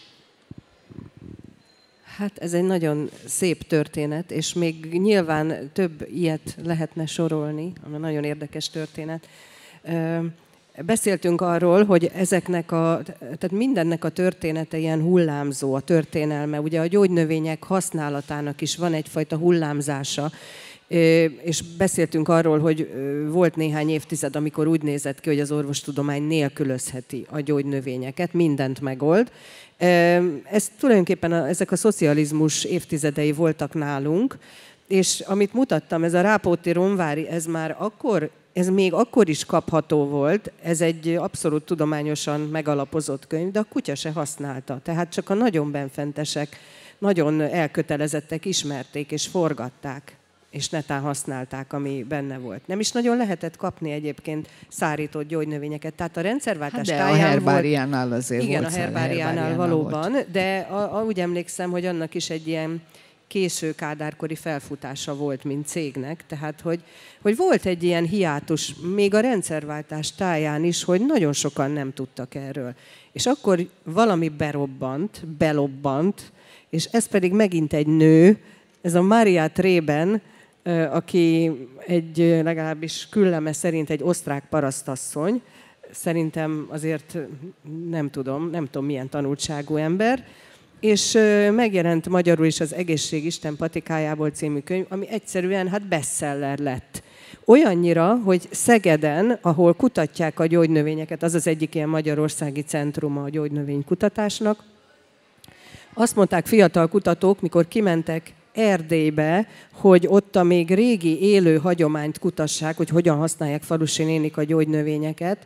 Hát ez egy nagyon szép történet, és még nyilván több ilyet lehetne sorolni, ami nagyon érdekes történet. Beszéltünk arról, hogy tehát mindennek a története ilyen hullámzó, a történelme. Ugye a gyógynövények használatának is van egyfajta hullámzása, és beszéltünk arról, hogy volt néhány évtized, amikor úgy nézett ki, hogy az orvostudomány nélkülözheti a gyógynövényeket, mindent megold. Ez tulajdonképpen ezek a szocializmus évtizedei voltak nálunk, és amit mutattam, ez a Rápóti Romvári, ez még akkor is kapható volt, ez egy abszolút tudományosan megalapozott könyv, de a kutya se használta. Tehát csak a nagyon benfentesek, nagyon elkötelezettek ismerték és forgatták, és netán használták, ami benne volt. Nem is nagyon lehetett kapni egyébként szárított gyógynövényeket. Tehát a rendszerváltás táján a herbáriánál azért igen, volt. Igen, a herbáriánál valóban, volt. De úgy emlékszem, hogy annak is egy ilyen késő kádárkori felfutása volt, mint cégnek, tehát hogy volt egy ilyen hiátus, még a rendszerváltás táján is, hogy nagyon sokan nem tudtak erről. És akkor valami belobbant, és ez pedig megint egy nő, ez a Maria Treben, aki legalábbis külleme szerint egy osztrák parasztasszony, szerintem azért nem tudom milyen tanultságú ember, és megjelent magyarul is az Egészség Isten patikájából című könyv, ami egyszerűen bestseller lett. Olyannyira, hogy Szegeden, ahol kutatják a gyógynövényeket, az az egyik ilyen magyarországi centruma a gyógynövénykutatásnak, azt mondták fiatal kutatók, mikor kimentek Erdélybe, hogy ott a még régi élő hagyományt kutassák, hogy hogyan használják falusi nénik a gyógynövényeket,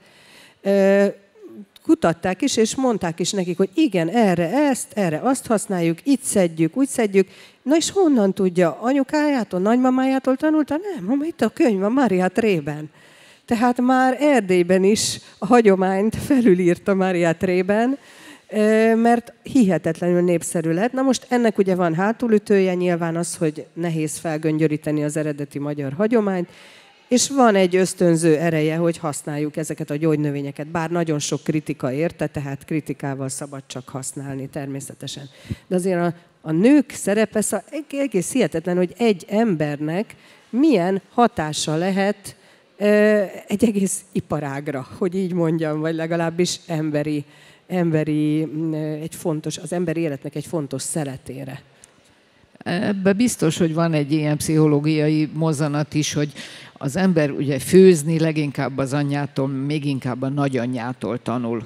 kutatták is, és mondták is nekik, hogy igen, erre azt használjuk, itt szedjük, úgy szedjük. Na és honnan tudja? Anyukájától, nagymamájától tanulta? Nem, itt a könyv a Maria Trében. Tehát már Erdélyben is a hagyományt felülírta Maria Trében, mert hihetetlenül népszerű lett. Na most ennek ugye van hátulütője, nyilván az, hogy nehéz felgöngyöríteni az eredeti magyar hagyományt, és van egy ösztönző ereje, hogy használjuk ezeket a gyógynövényeket, bár nagyon sok kritika érte, tehát kritikával szabad csak használni természetesen. De azért a nők szerepe egész hihetetlen, hogy egy embernek milyen hatása lehet egy egész iparágra, hogy így mondjam, vagy legalábbis emberi az emberi életnek egy fontos szeletére. Ebben biztos, hogy van egy ilyen pszichológiai mozzanat is, hogy az ember ugye főzni leginkább az anyjától, még inkább a nagyanyjától tanul.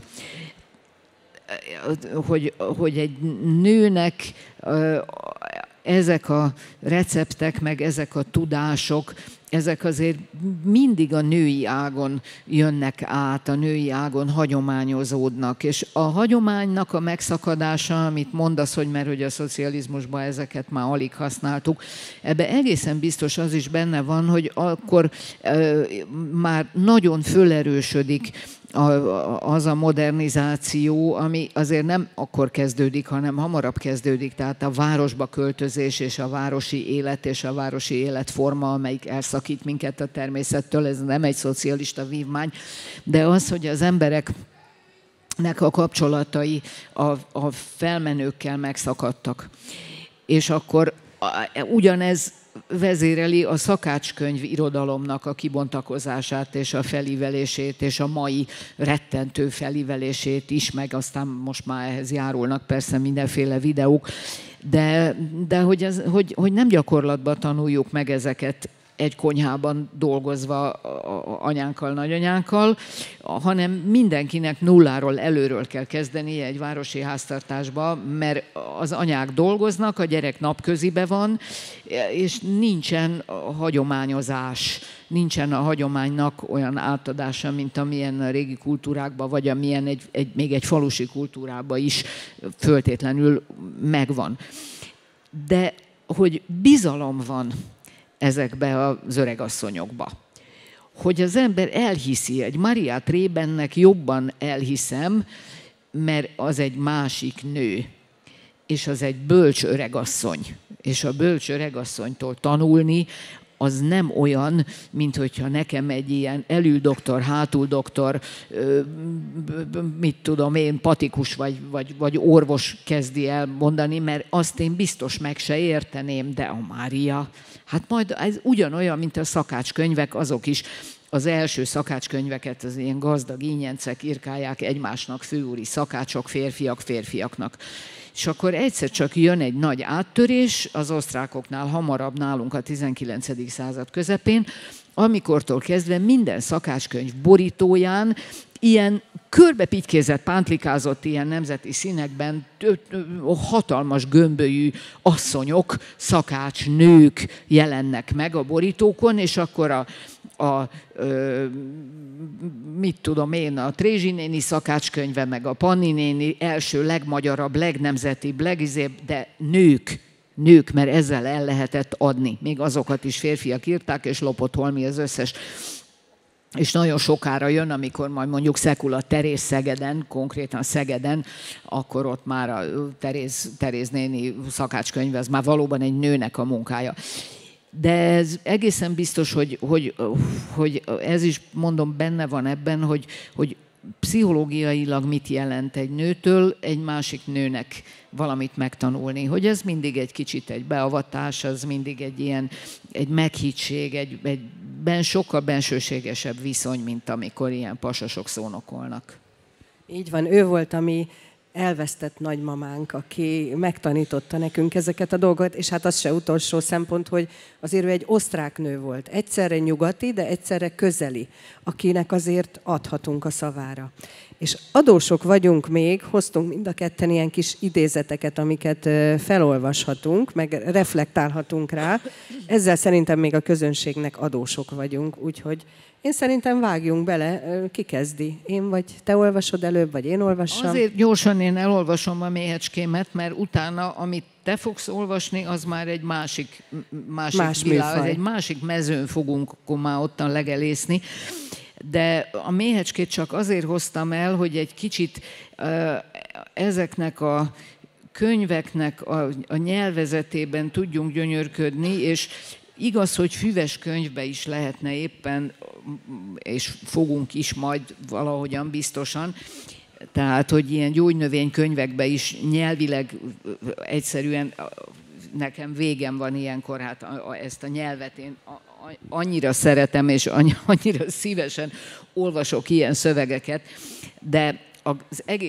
Hogy egy nőnek ezek a receptek, meg ezek a tudások, ezek azért mindig a női ágon jönnek át, a női ágon hagyományozódnak. És a hagyománynak a megszakadása, amit mondasz, hogy mert hogy a szocializmusban ezeket már alig használtuk, ebbe egészen biztos az is benne van, hogy akkor már nagyon fölerősödik az a modernizáció, ami azért nem akkor kezdődik, hanem hamarabb kezdődik. Tehát a városba költözés és a városi élet és a városi életforma, amelyik elszakít minket a természettől, ez nem egy szocialista vívmány, de az, hogy az embereknek a kapcsolatai a felmenőkkel megszakadtak. És akkor ugyanez vezéreli a szakácskönyv irodalomnak a kibontakozását és a felívelését, és a mai rettentő felívelését is, meg aztán most már ehhez járulnak persze mindenféle videók, de hogy nem gyakorlatban tanuljuk meg ezeket egy konyhában dolgozva anyánkkal, nagyanyánkkal, hanem mindenkinek nulláról, előről kell kezdenie egy városi háztartásba, mert az anyák dolgoznak, a gyerek napközibe van, és nincsen hagyományozás, nincsen a hagyománynak olyan átadása, mint amilyen a régi kultúrákban, vagy amilyen még egy falusi kultúrában is föltétlenül megvan. De hogy bizalom van ezekbe az öregasszonyokba. Hogy az ember elhiszi, egy Mariát Rébennek jobban elhiszem, mert az egy másik nő, és az egy bölcs öregasszony. És a bölcs öregasszonytól tanulni, az nem olyan, mint hogyha nekem egy ilyen elüldoktor, hátuldoktor, mit tudom én, patikus vagy orvos kezdi el mondani, mert azt én biztos meg se érteném, de a Mária, hát majd ez ugyanolyan, mint a szakácskönyvek, azok is. Az első szakácskönyveket az ilyen gazdag ínyencek írkálják egymásnak, főúri szakácsok, férfiak férfiaknak. És akkor egyszer csak jön egy nagy áttörés, az osztrákoknál hamarabb, nálunk a 19. század közepén, amikortól kezdve minden szakácskönyv borítóján ilyen körbepitykézett, pántlikázott ilyen nemzeti színekben hatalmas gömbölyű asszonyok, szakácsnők jelennek meg a borítókon, és akkor mit tudom én, a Trézsi néni szakácskönyve, meg a Panni néni első legmagyarabb, legnemzetibb, legizébb, de nők, mert ezzel el lehetett adni. Még azokat is férfiak írták, és lopott holmi az összes. És nagyon sokára jön, amikor majd mondjuk Szekula Teréz Szegeden, konkrétan Szegeden, akkor ott már a Teréz néni szakácskönyve, az már valóban egy nőnek a munkája. De ez egészen biztos, hogy ez is, mondom, benne van ebben, hogy pszichológiailag mit jelent egy nőtől egy másik nőnek valamit megtanulni. Hogy ez mindig egy kicsit egy beavatás, az mindig egy meghittség, egyben sokkal bensőségesebb viszony, mint amikor ilyen pasasok szónokolnak. Így van, ő volt a mi elvesztett nagymamánk, aki megtanította nekünk ezeket a dolgokat, és hát az se utolsó szempont, hogy azért ő egy osztrák nő volt. Egyszerre nyugati, de egyszerre közeli, akinek azért adhatunk a szavára. És adósok vagyunk még, hoztunk mind a ketten ilyen kis idézeteket, amiket felolvashatunk, meg reflektálhatunk rá. Ezzel szerintem még a közönségnek adósok vagyunk, úgyhogy én szerintem vágjunk bele. Ki kezdi? Én vagy te olvasod előbb, vagy én olvassam? Azért gyorsan én elolvasom a méhecskémet, mert utána, amit te fogsz olvasni, az már egy másik világ, egy másik mezőn fogunk akkor már ottan legelészni. De a méhecskét csak azért hoztam el, hogy egy kicsit ezeknek a könyveknek a nyelvezetében tudjunk gyönyörködni, és igaz, hogy füves könyvbe is lehetne éppen, és fogunk is majd valahogyan biztosan, tehát, hogy ilyen gyógynövénykönyvekbe is nyelvileg egyszerűen nekem végem van ilyenkor, hát ezt a nyelvet én annyira szeretem, és annyira szívesen olvasok ilyen szövegeket, de az egész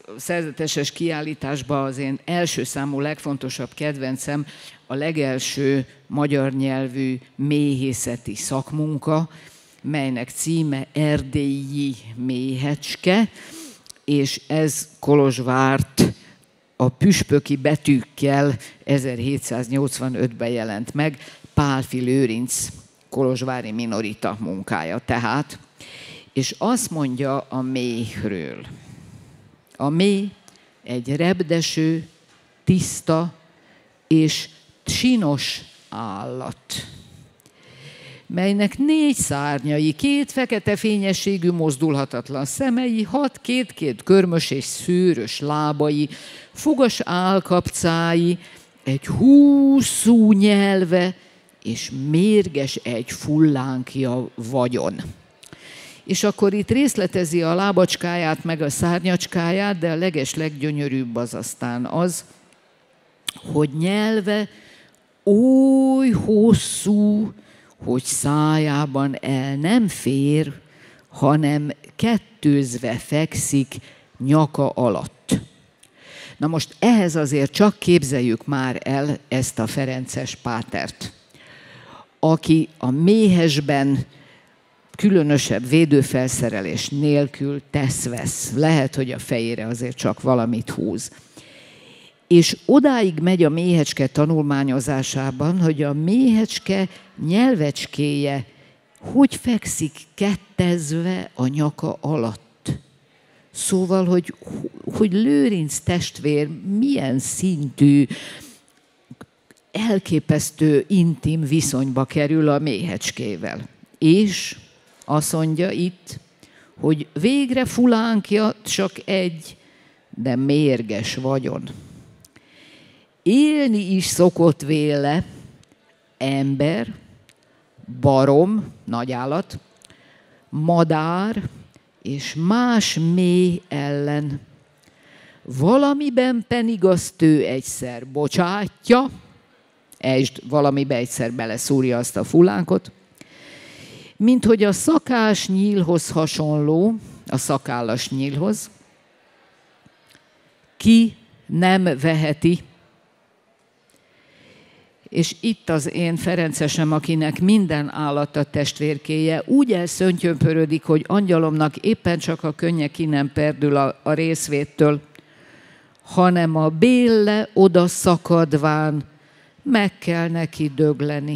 szerzeteses kiállításban az én első számú legfontosabb kedvencem a legelső magyar nyelvű méhészeti szakmunka, melynek címe Erdélyi méhecske, és ez Kolozsvárt a püspöki betűkkel 1785-ben jelent meg, Pálffy Lőrinc kolozsvári minorita munkája tehát. És azt mondja a méhről: a méh egy repdeső, tiszta és csinos állat, melynek 4 szárnyai, 2 fekete fényességű mozdulhatatlan szemei, 6 két körmös és szőrös lábai, fogas állkapcái, egy 20 nyelve és mérges egy fullánkja vagyon. És akkor itt részletezi a lábacskáját, meg a szárnyacskáját, de a legesleggyönyörűbb az aztán az, hogy nyelve oly hosszú, hogy szájában el nem fér, hanem kettőzve fekszik nyaka alatt. Na most ehhez azért csak képzeljük már el ezt a ferences pátert, aki a méhesben különösebb védőfelszerelés nélkül tesz-vesz. Lehet, hogy a fejére azért csak valamit húz. És odáig megy a méhecske tanulmányozásában, hogy a méhecske nyelvecskéje hogy fekszik kettezve a nyaka alatt. Szóval, hogy Lőrinc testvér milyen szintű, elképesztő intim viszonyba kerül a méhecskével. És azt mondja itt, hogy végre fulánkja csak egy, de mérges vagyon. Élni is szokott véle ember, barom, nagyállat, madár és más méh ellen. Valamiben pedig azt ő egyszer bocsátja, valamiben egyszer beleszúrja azt a fulánkot, mint hogy a szakás nyílhoz hasonló, a szakállas nyílhoz, ki nem veheti. És itt az én Ferencesem, akinek minden állata testvérkéje, úgy elszöntyömpörödik, hogy angyalomnak éppen csak a könnye ki nem perdül a részvéttől, hanem a bélle oda szakadván meg kell neki dögleni.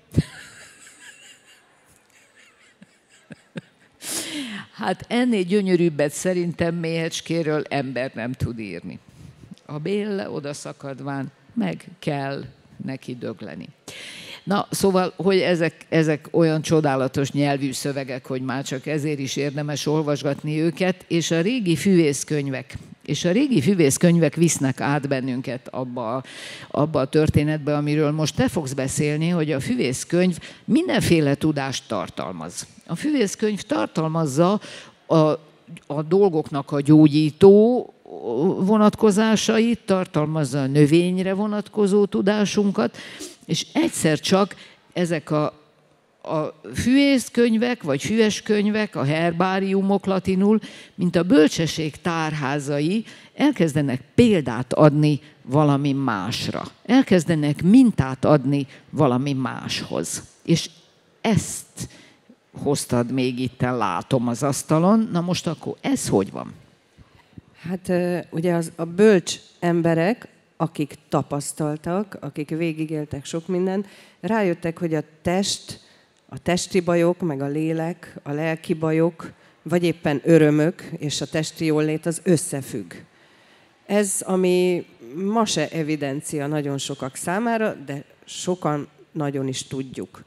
Hát ennél gyönyörűbbet szerintem méhecskéről ember nem tud írni. A bélle oda szakadván meg kell neki dögleni. Na, szóval, hogy ezek olyan csodálatos nyelvű szövegek, hogy már csak ezért is érdemes olvasgatni őket, és a régi füvészkönyvek visznek át bennünket abba a történetbe, amiről most te fogsz beszélni, hogy a füvészkönyv mindenféle tudást tartalmaz. A füvészkönyv tartalmazza a dolgoknak a gyógyító vonatkozásait, tartalmazza a növényre vonatkozó tudásunkat, és egyszer csak ezek a füvészkönyvek, vagy füveskönyvek, a herbáriumok latinul, mint a bölcsesség tárházai, elkezdenek példát adni valami másra. Elkezdenek mintát adni valami máshoz. És ezt hoztad még itten, látom az asztalon. Na most akkor ez hogy van? Hát ugye a bölcs emberek, akik tapasztaltak, akik végigéltek sok mindent, rájöttek, hogy a testi bajok, meg a lélek, a lelki bajok, vagy éppen örömök és a testi jólét az összefügg. Ez, ami ma se evidencia nagyon sokak számára, de sokan nagyon is tudjuk.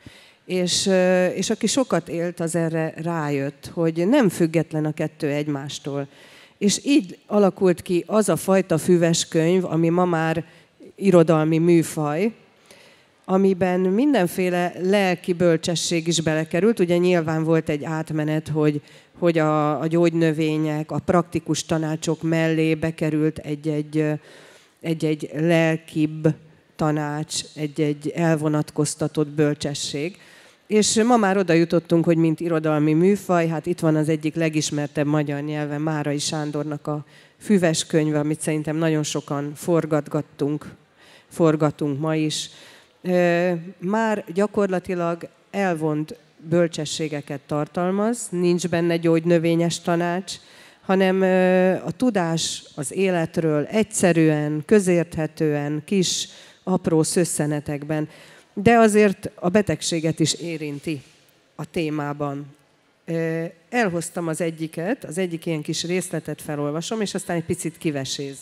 És aki sokat élt, az erre rájött, hogy nem független a kettő egymástól. És így alakult ki az a fajta füveskönyv, ami ma már irodalmi műfaj, amiben mindenféle lelki bölcsesség is belekerült. Ugye nyilván volt egy átmenet, hogy a gyógynövények, a praktikus tanácsok mellé bekerült egy lelkibb tanács, egy elvonatkoztatott bölcsesség. És ma már oda jutottunk, hogy mint irodalmi műfaj, hát itt van az egyik legismertebb magyar nyelven Márai Sándornak a füves könyv, amit szerintem nagyon sokan forgatunk ma is, már gyakorlatilag elvont bölcsességeket tartalmaz, nincs benne gyógynövényes tanács, hanem a tudás az életről egyszerűen, közérthetően, kis, apró szösszenetekben, de azért a betegséget is érinti a témában. Elhoztam az egyik ilyen kis részletet felolvasom, és aztán egy picit kiveséz.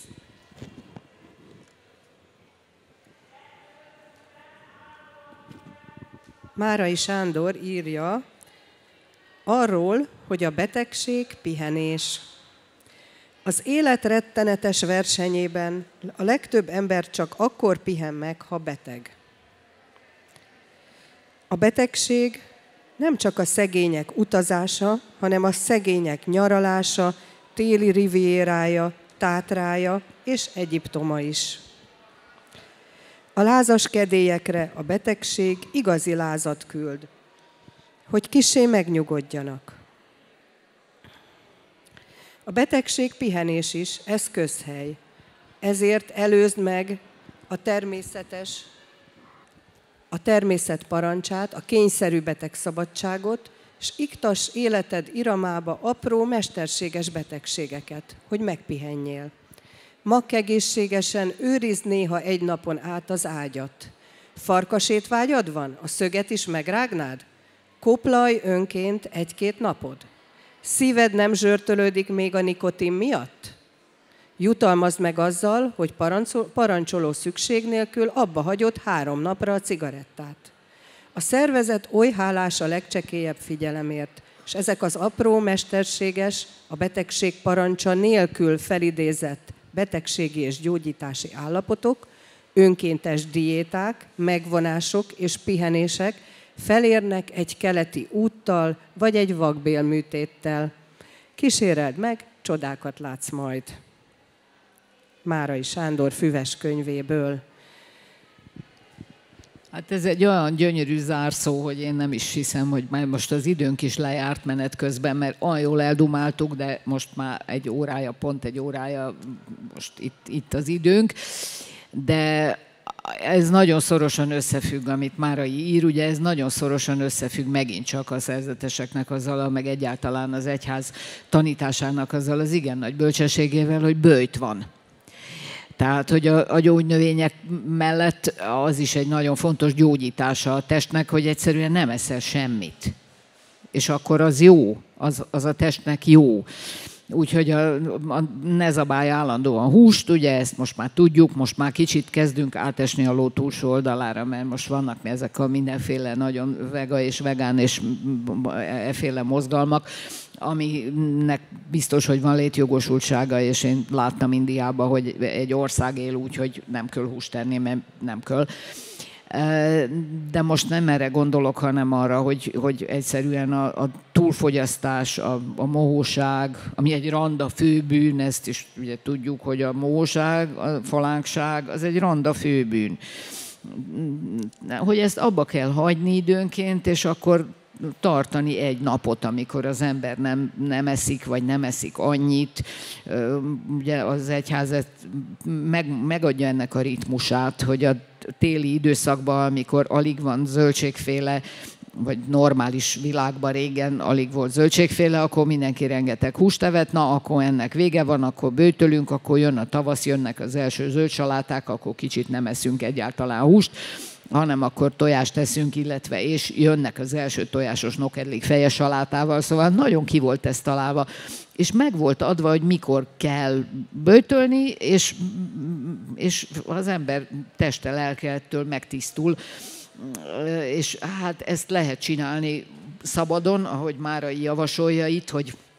Márai Sándor írja arról, hogy a betegség pihenés. Az élet rettenetes versenyében a legtöbb ember csak akkor pihen meg, ha beteg. A betegség nem csak a szegények utazása, hanem a szegények nyaralása, téli rivierája, Tátrája és Egyiptoma is. A lázas kedélyekre a betegség igazi lázat küld, hogy kissé megnyugodjanak. A betegség pihenés is, ez közhely. Ezért előzd meg a természet parancsát, a kényszerű betegszabadságot, és iktass életed iramába apró, mesterséges betegségeket, hogy megpihenjél. Makkegészségesen őrizd néha egy napon át az ágyat. Farkasétvágyad van? A szöget is megrágnád? Koplalj önként egy-két napod. Szíved nem zsörtölődik még a nikotin miatt? Jutalmazd meg azzal, hogy parancsoló szükség nélkül abba hagyod 3 napra a cigarettát. A szervezet oly hálás a legcsekélyebb figyelemért, és ezek az apró, mesterséges, a betegség parancsa nélkül felidézett betegségi és gyógyítási állapotok, önkéntes diéták, megvonások és pihenések felérnek egy keleti úttal vagy egy vakbélműtéttel. Kíséreld meg, csodákat látsz majd. Márai Sándor füves könyvéből. Hát ez egy olyan gyönyörű zárszó, hogy én nem is hiszem, hogy már most az időnk is lejárt menet közben, mert olyan jól eldumáltuk, de most már pont egy órája most itt az időnk. De ez nagyon szorosan összefügg, amit Márai ír, ugye ez nagyon szorosan összefügg megint csak a szerzeteseknek azzal, meg egyáltalán az egyház tanításának azzal az igen nagy bölcsességével, hogy böjt van. Tehát, hogy a gyógynövények mellett az is egy nagyon fontos gyógyítása a testnek, hogy egyszerűen nem eszel semmit. És akkor az jó, az a testnek jó. Úgyhogy ne zabálj állandóan húst, ugye ezt most már tudjuk, most már kicsit kezdünk átesni a ló túlsó oldalára, mert most vannak ezek a mindenféle nagyon vega és vegán és efféle mozgalmak, aminek biztos, hogy van létjogosultsága, és én láttam Indiában, hogy egy ország él úgy, hogy nem kell húst tenni, mert nem kell. De most nem erre gondolok, hanem arra, hogy egyszerűen a túlfogyasztás, a mohóság, ami egy randa főbűn, ezt is ugye tudjuk, hogy a mohóság, a falánkság, az egy randa főbűn. Hogy ezt abba kell hagyni időnként, és akkor tartani egy napot, amikor az ember nem eszik, vagy nem eszik annyit. Ugye az egyház megadja ennek a ritmusát, hogy a téli időszakban, amikor alig van zöldségféle, vagy normális világban régen alig volt zöldségféle, akkor mindenki rengeteg húst evett, na akkor ennek vége van, akkor böjtölünk, akkor jön a tavasz, jönnek az első zöldsaláták, akkor kicsit nem eszünk egyáltalán húst, hanem akkor tojást teszünk, illetve és jönnek az első tojásos nokedlik fejes salátával, szóval nagyon ki volt ez találva. És meg volt adva, hogy mikor kell böjtölni, és az ember teste, lelke ettől megtisztul. És hát ezt lehet csinálni szabadon, ahogy Márai javasolja itt,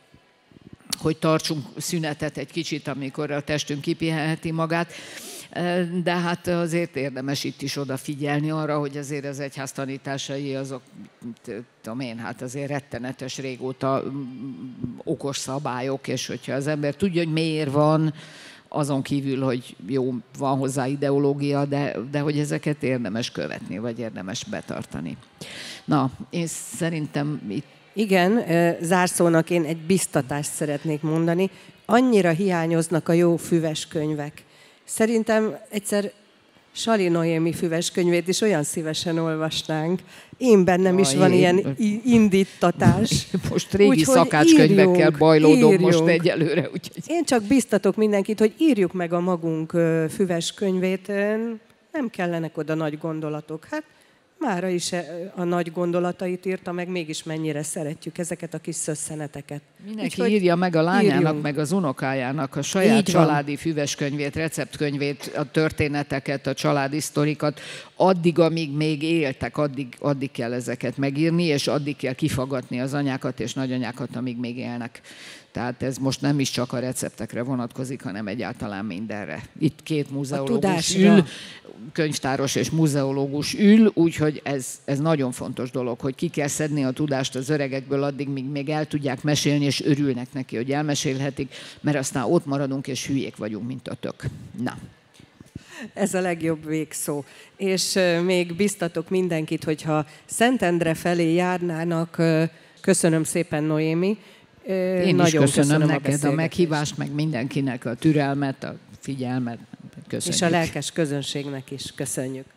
hogy tartsunk szünetet egy kicsit, amikor a testünk kipihenheti magát. De hát azért érdemes itt is odafigyelni arra, hogy azért az egyház tanításai azok, tudom én, hát azért rettenetes régóta okos szabályok, és hogyha az ember tudja, hogy miért van, azon kívül, hogy jó, van hozzá ideológia, de hogy ezeket érdemes követni, vagy érdemes betartani. Na, én szerintem itt Igen, zárszónak én egy biztatást szeretnék mondani. Annyira hiányoznak a jó füves könyvek. Szerintem egyszer Sali Noémi füves könyvét is olyan szívesen olvasnánk. Én bennem is van ilyen indítatás. Most régi szakácskönyvekkel bajlódom most egyelőre. Úgyhogy... Én csak biztatok mindenkit, hogy írjuk meg a magunk füves könyvét. Nem kellenek oda nagy gondolatok. Hát mára is a nagy gondolatait írta, meg mégis mennyire szeretjük ezeket a kis szösszeneteket. Mindenki írja meg a lányának, meg az unokájának a saját családi füveskönyvét, receptkönyvét, a történeteket, a családi sztorikat. Addig, amíg még éltek, addig kell ezeket megírni, és addig kell kifagatni az anyákat és nagyanyákat, amíg még élnek. Tehát ez most nem is csak a receptekre vonatkozik, hanem egyáltalán mindenre. Itt két muzeológus ül, könyvtáros és muzeológus ül, úgyhogy ez nagyon fontos dolog, hogy ki kell szedni a tudást az öregekből addig, míg még el tudják mesélni, és örülnek neki, hogy elmesélhetik, mert aztán ott maradunk, és hülyék vagyunk, mint a tök. Na. Ez a legjobb végszó. És még biztatok mindenkit, hogyha Szentendre felé járnának, köszönöm szépen, Noémi. Én is köszönöm neked a meghívást, meg mindenkinek a türelmet, a figyelmet. Köszönjük. És a lelkes közönségnek is köszönjük.